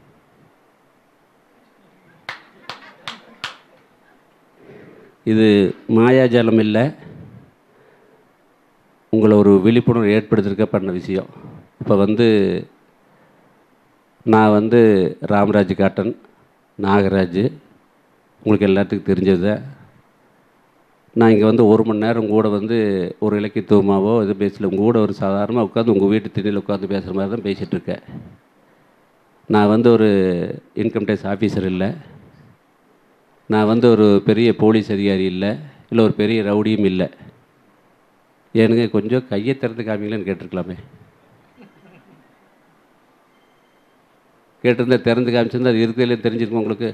S2: இது மாயாஜாலம் இல்லை, உங்களை ஒரு விழிப்புணர்வு ஏற்படுத்திருக்க பண்ண விஷயம். இப்போ வந்து நான் வந்து ராமராஜ் காட்டன், நாகராஜ், உங்களுக்கு எல்லாத்துக்கும் தெரிஞ்சது. நான் இங்கே வந்து 1 மணி நேரம் கூட வந்து ஒரு இலக்கியத்துவமாகவோ இது பேசல. உங்கள் கூட ஒரு சாதாரணமாக உட்காந்து உங்கள் வீட்டு திண்ணையில் உட்காந்து பேசுகிற மாதிரி தான் பேசிகிட்ருக்கேன். நான் வந்து ஒரு இன்கம் டேக்ஸ் ஆஃபீஸர் இல்லை, நான் வந்து ஒரு பெரிய போலீஸ் அதிகாரி இல்லை, இல்லை ஒரு பெரிய ரவுடியும் இல்லை. ஏனுங்க கொஞ்சம் கையை திறந்து காமிங்களேன்னு கேட்டிருக்கலாமே. கேட்டிருந்தா திறந்து காமிச்சிருந்தா அது இருக்கிறதுலே தெரிஞ்சிருக்கும் உங்களுக்கு.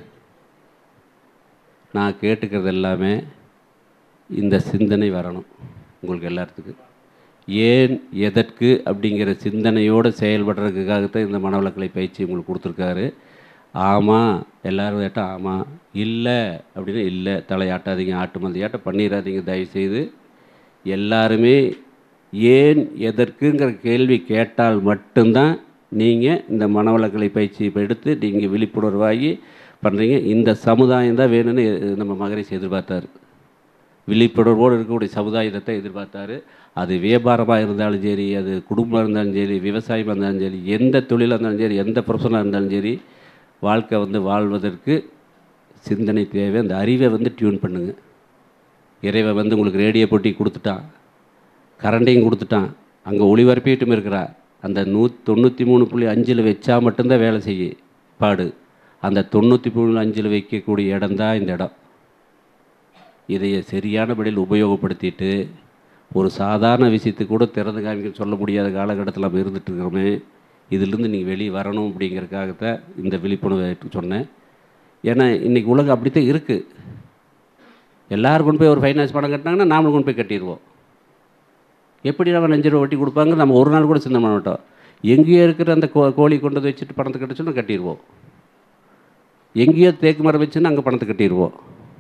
S2: நான் கேட்டுக்கிறது எல்லாமே இந்த சிந்தனை வரணும் உங்களுக்கு எல்லாத்துக்கும். ஏன் எதற்கு அப்படிங்கிற சிந்தனையோடு செயல்படுறதுக்காகத்தான் இந்த மனவளக்கலை பயிற்சி உங்களுக்கு கொடுத்துருக்காரு. ஆமாம் எல்லோரும் கேட்டால் ஆமாம், இல்லை அப்படின்னு இல்லை, தலையாட்டாதீங்க, ஆட்டு மந்தையாட்டம் பண்ணிடாதீங்க தயவுசெய்து. எல்லாருமே ஏன் எதற்குங்கிற கேள்வி கேட்டால் மட்டும்தான் நீங்கள் இந்த மனவளக்கலை பயிற்சி இப்போ எடுத்து நீங்கள் விழிப்புணர்வாகி பண்ணுறீங்க. இந்த சமுதாயம் தான் வேணும்னு நம்ம மகரிஷி எதிர்பார்த்தார். விழிப்புணர்வோடு இருக்கக்கூடிய சமுதாயத்தை எதிர்பார்த்தாரு. அது வியாபாரமாக இருந்தாலும் சரி, அது குடும்பம் இருந்தாலும் சரி, விவசாயமாக இருந்தாலும் சரி, எந்த தொழிலாக இருந்தாலும் சரி, எந்த ப்ரொஃபஷனாக இருந்தாலும் சரி, வாழ்க்கை வந்து வாழ்வதற்கு சிந்தனை தேவை. அந்த அறிவை வந்து டியூன் பண்ணுங்க. இறைவை வந்து உங்களுக்கு ரேடியோ போட்டி கொடுத்துட்டான், கரண்டையும் கொடுத்துட்டான், அங்கே ஒளிபரப்பிட்டும் இருக்கிறா. அந்த 93.5 வச்சா மட்டும்தான் வேலை செய்ய பாடு. அந்த 93.5 வைக்கக்கூடிய இடம்தான் இந்த இடம். இதை சரியான படியில் உபயோகப்படுத்திட்டு ஒரு சாதாரண விஷயத்துக்கு கூட திறந்து காமிக்க சொல்ல முடியாத காலகட்டத்தில் நம்ம இருந்துகிட்ருக்கிறோமே. இதிலிருந்து நீங்கள் வெளியே வரணும் அப்படிங்கிறதுக்காகத்தான் இந்த விழிப்புணர்வை சொன்னேன். ஏன்னா இன்றைக்கி உலகம் அப்படித்தான் இருக்குது. எல்லோரும் கொண்டு போய் ஒரு ஃபைனான்ஸ் பணம் கட்டினாங்கன்னா நாமளும் கொண்டு போய் கட்டிடுவோம். எப்படி நம்ம 5 ரூபா வட்டி கொடுப்பாங்க, நம்ம ஒரு நாள் கூட சிந்தனை பண்ண மாட்டோம். எங்கேயோ இருக்கிற அந்த கோழி கொண்டு வந்து வச்சுட்டு பணத்தை கட்ட கட்டிடுவோம். எங்கேயோ தேக்கு மரம் வச்சுன்னா அங்கே பணத்தை கட்டிடுவோம்.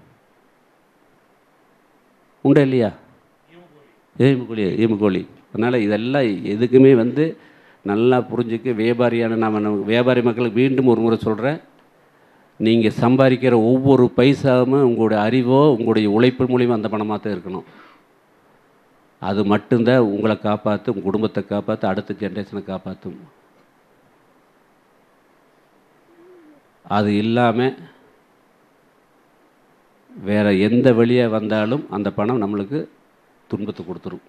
S2: உண்டா இல்லையா? ஈமுக்கோழி. அதனால் இதெல்லாம் எதுக்குமே நல்லா புரிஞ்சுக்க வியாபாரியான வியாபாரி மக்களுக்கு மீண்டும் ஒரு முறை சொல்கிறேன், நீங்கள் சம்பாதிக்கிற ஒவ்வொரு பைசாவும் உங்களுடைய அறிவோ உங்களுடைய உழைப்பு மூலிமா அந்த பணமாக தான் இருக்கணும். அது மட்டும்தான் உங்களை காப்பாற்றும், உங்கள் குடும்பத்தை காப்பாற்று, அடுத்த ஜென்ரேஷனை காப்பாற்றும். அது இல்லாமல் வேறு எந்த வழியாக வந்தாலும் அந்த பணம் நம்மளுக்கு துன்பத்தை கொடுத்துரும்.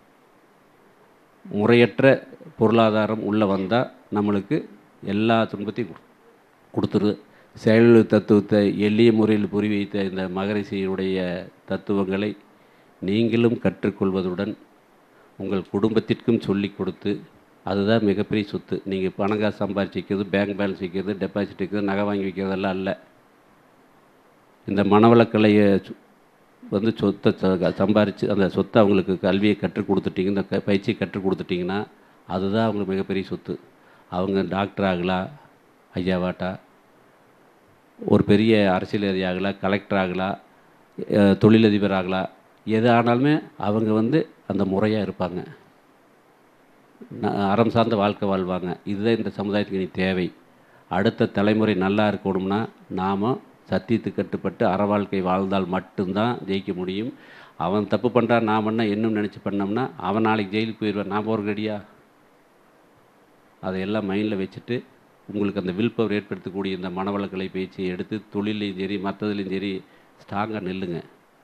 S2: முறையற்ற பொருளாதாரம் உள்ளே வந்தால் நம்மளுக்கு எல்லா துன்பத்தையும் கொடுத்துரு. செயல் தத்துவத்தை எளிய முறையில் புரி வைத்த இந்த மகரிஷியுடைய தத்துவங்களை நீங்களும் கற்றுக்கொள்வதுடன் உங்கள் குடும்பத்திற்கும் சொல்லி கொடுத்து, அதுதான் மிகப்பெரிய சொத்து. நீங்கள் பணங்காசு சம்பாரிச்சு வைக்கிறது, பேங்க் பேலன்ஸ் வைக்கிறது, டெபாசிட் வைக்கிறது, நகை வாங்கி வைக்கிறதெல்லாம் இல்லை. இந்த மனவளக்கலையை சொத்தை சம்பாரித்து அந்த சொத்தை அவங்களுக்கு கல்வியை கற்றுக் கொடுத்துட்டிங்க, இந்த பயிற்சியை கற்றுக் கொடுத்துட்டிங்கன்னா அதுதான் அவங்களுக்கு மிகப்பெரிய சொத்து. அவங்க டாக்டர் ஆகலாம், ஐயாவாட்டா, ஒரு பெரிய அரசியல்வாதி ஆகலாம், கலெக்டர் ஆகலாம், தொழிலதிபர் ஆகலாம், எது ஆனாலுமே அவங்க அந்த முறையாக இருப்பாங்க, அறம் சார்ந்த வாழ்க்கை வாழ்வாங்க. இதுதான் இந்த சமுதாயத்துக்கு இனி தேவை. அடுத்த தலைமுறை நல்லா இருக்கணும்னா நாம் சத்தியத்துக்கு கட்டுப்பட்டு அற வாழ்க்கை வாழ்ந்தால் மட்டும்தான் ஜெயிக்க முடியும். அவன் தப்பு பண்ணுறான், நாம் இன்னும் நினச்சி பண்ணோம்னா அவன் நாளைக்கு ஜெயிலுக்கு போயிடுவான், நாம் ஒரு கடியா. அதையெல்லாம் மைண்டில் வச்சுட்டு உங்களுக்கு அந்த வில் பவர் ஏற்படுத்தக்கூடிய இந்த மனவளக்கலை பயிற்சியை எடுத்து தொழிலையும் சரி மற்றதுலையும் சரி ஸ்ட்ராங்காக நில்லுங்க.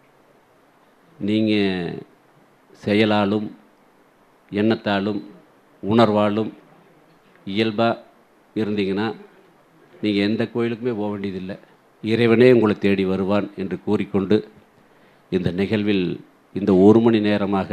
S2: நீங்கள் செயலாலும் எண்ணத்தாலும் உணர்வாலும் இயல்பாக இருந்தீங்கன்னா நீங்கள் எந்த கோயிலுக்குமே போக வேண்டியதில்லை. இறைவனே உங்களை தேடி வருவான் என்று கூறிக்கொண்டு இந்த நிகழ்வில் இந்த 1 மணி நேரமாக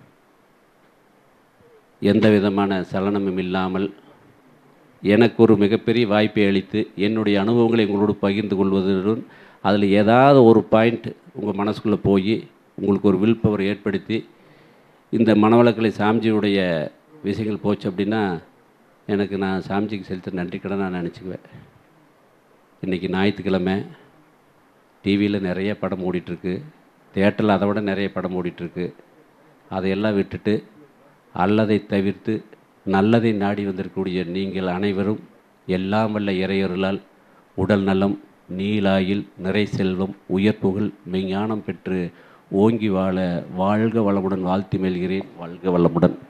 S2: எந்த விதமான சலனமும் இல்லாமல் எனக்கு ஒரு மிகப்பெரிய வாய்ப்பை அளித்து என்னுடைய அனுபவங்களை உங்களோடு பகிர்ந்து கொள்வதுடன் அதில் ஏதாவது ஒரு பாயிண்ட் உங்கள் மனசுக்குள்ளே போய் உங்களுக்கு ஒரு வில் பவர் ஏற்படுத்தி இந்த மனவளக்கலை சாமிஜியுடைய விஷயங்கள் போச்சு அப்படின்னா எனக்கு நான் சாமிஜிக்கு செலுத்த நன்றிக்கடன் நான் நினச்சிக்குவேன். இன்றைக்கி ஞாயிற்றுக்கிழமை டிவியில் நிறைய படம் ஓடிட்டுருக்கு, தியேட்டரில் அதை விட நிறைய படம் ஓடிட்டுருக்கு. அதையெல்லாம் விட்டுட்டு அல்லதை தவிர்த்து நல்லதை நாடி வந்திருக்கக்கூடிய நீங்கள் அனைவரும் எல்லாம் வல்ல இறையொருளால் உடல் நலம், நீலாயில், நிறை செல்வம், உயர்ப்புகள், மெய்ஞானம் பெற்று ஓங்கி வாழ வாழ்க வளமுடன் வாழ்த்தி மெல்கிறேன். வாழ்க வளமுடன்.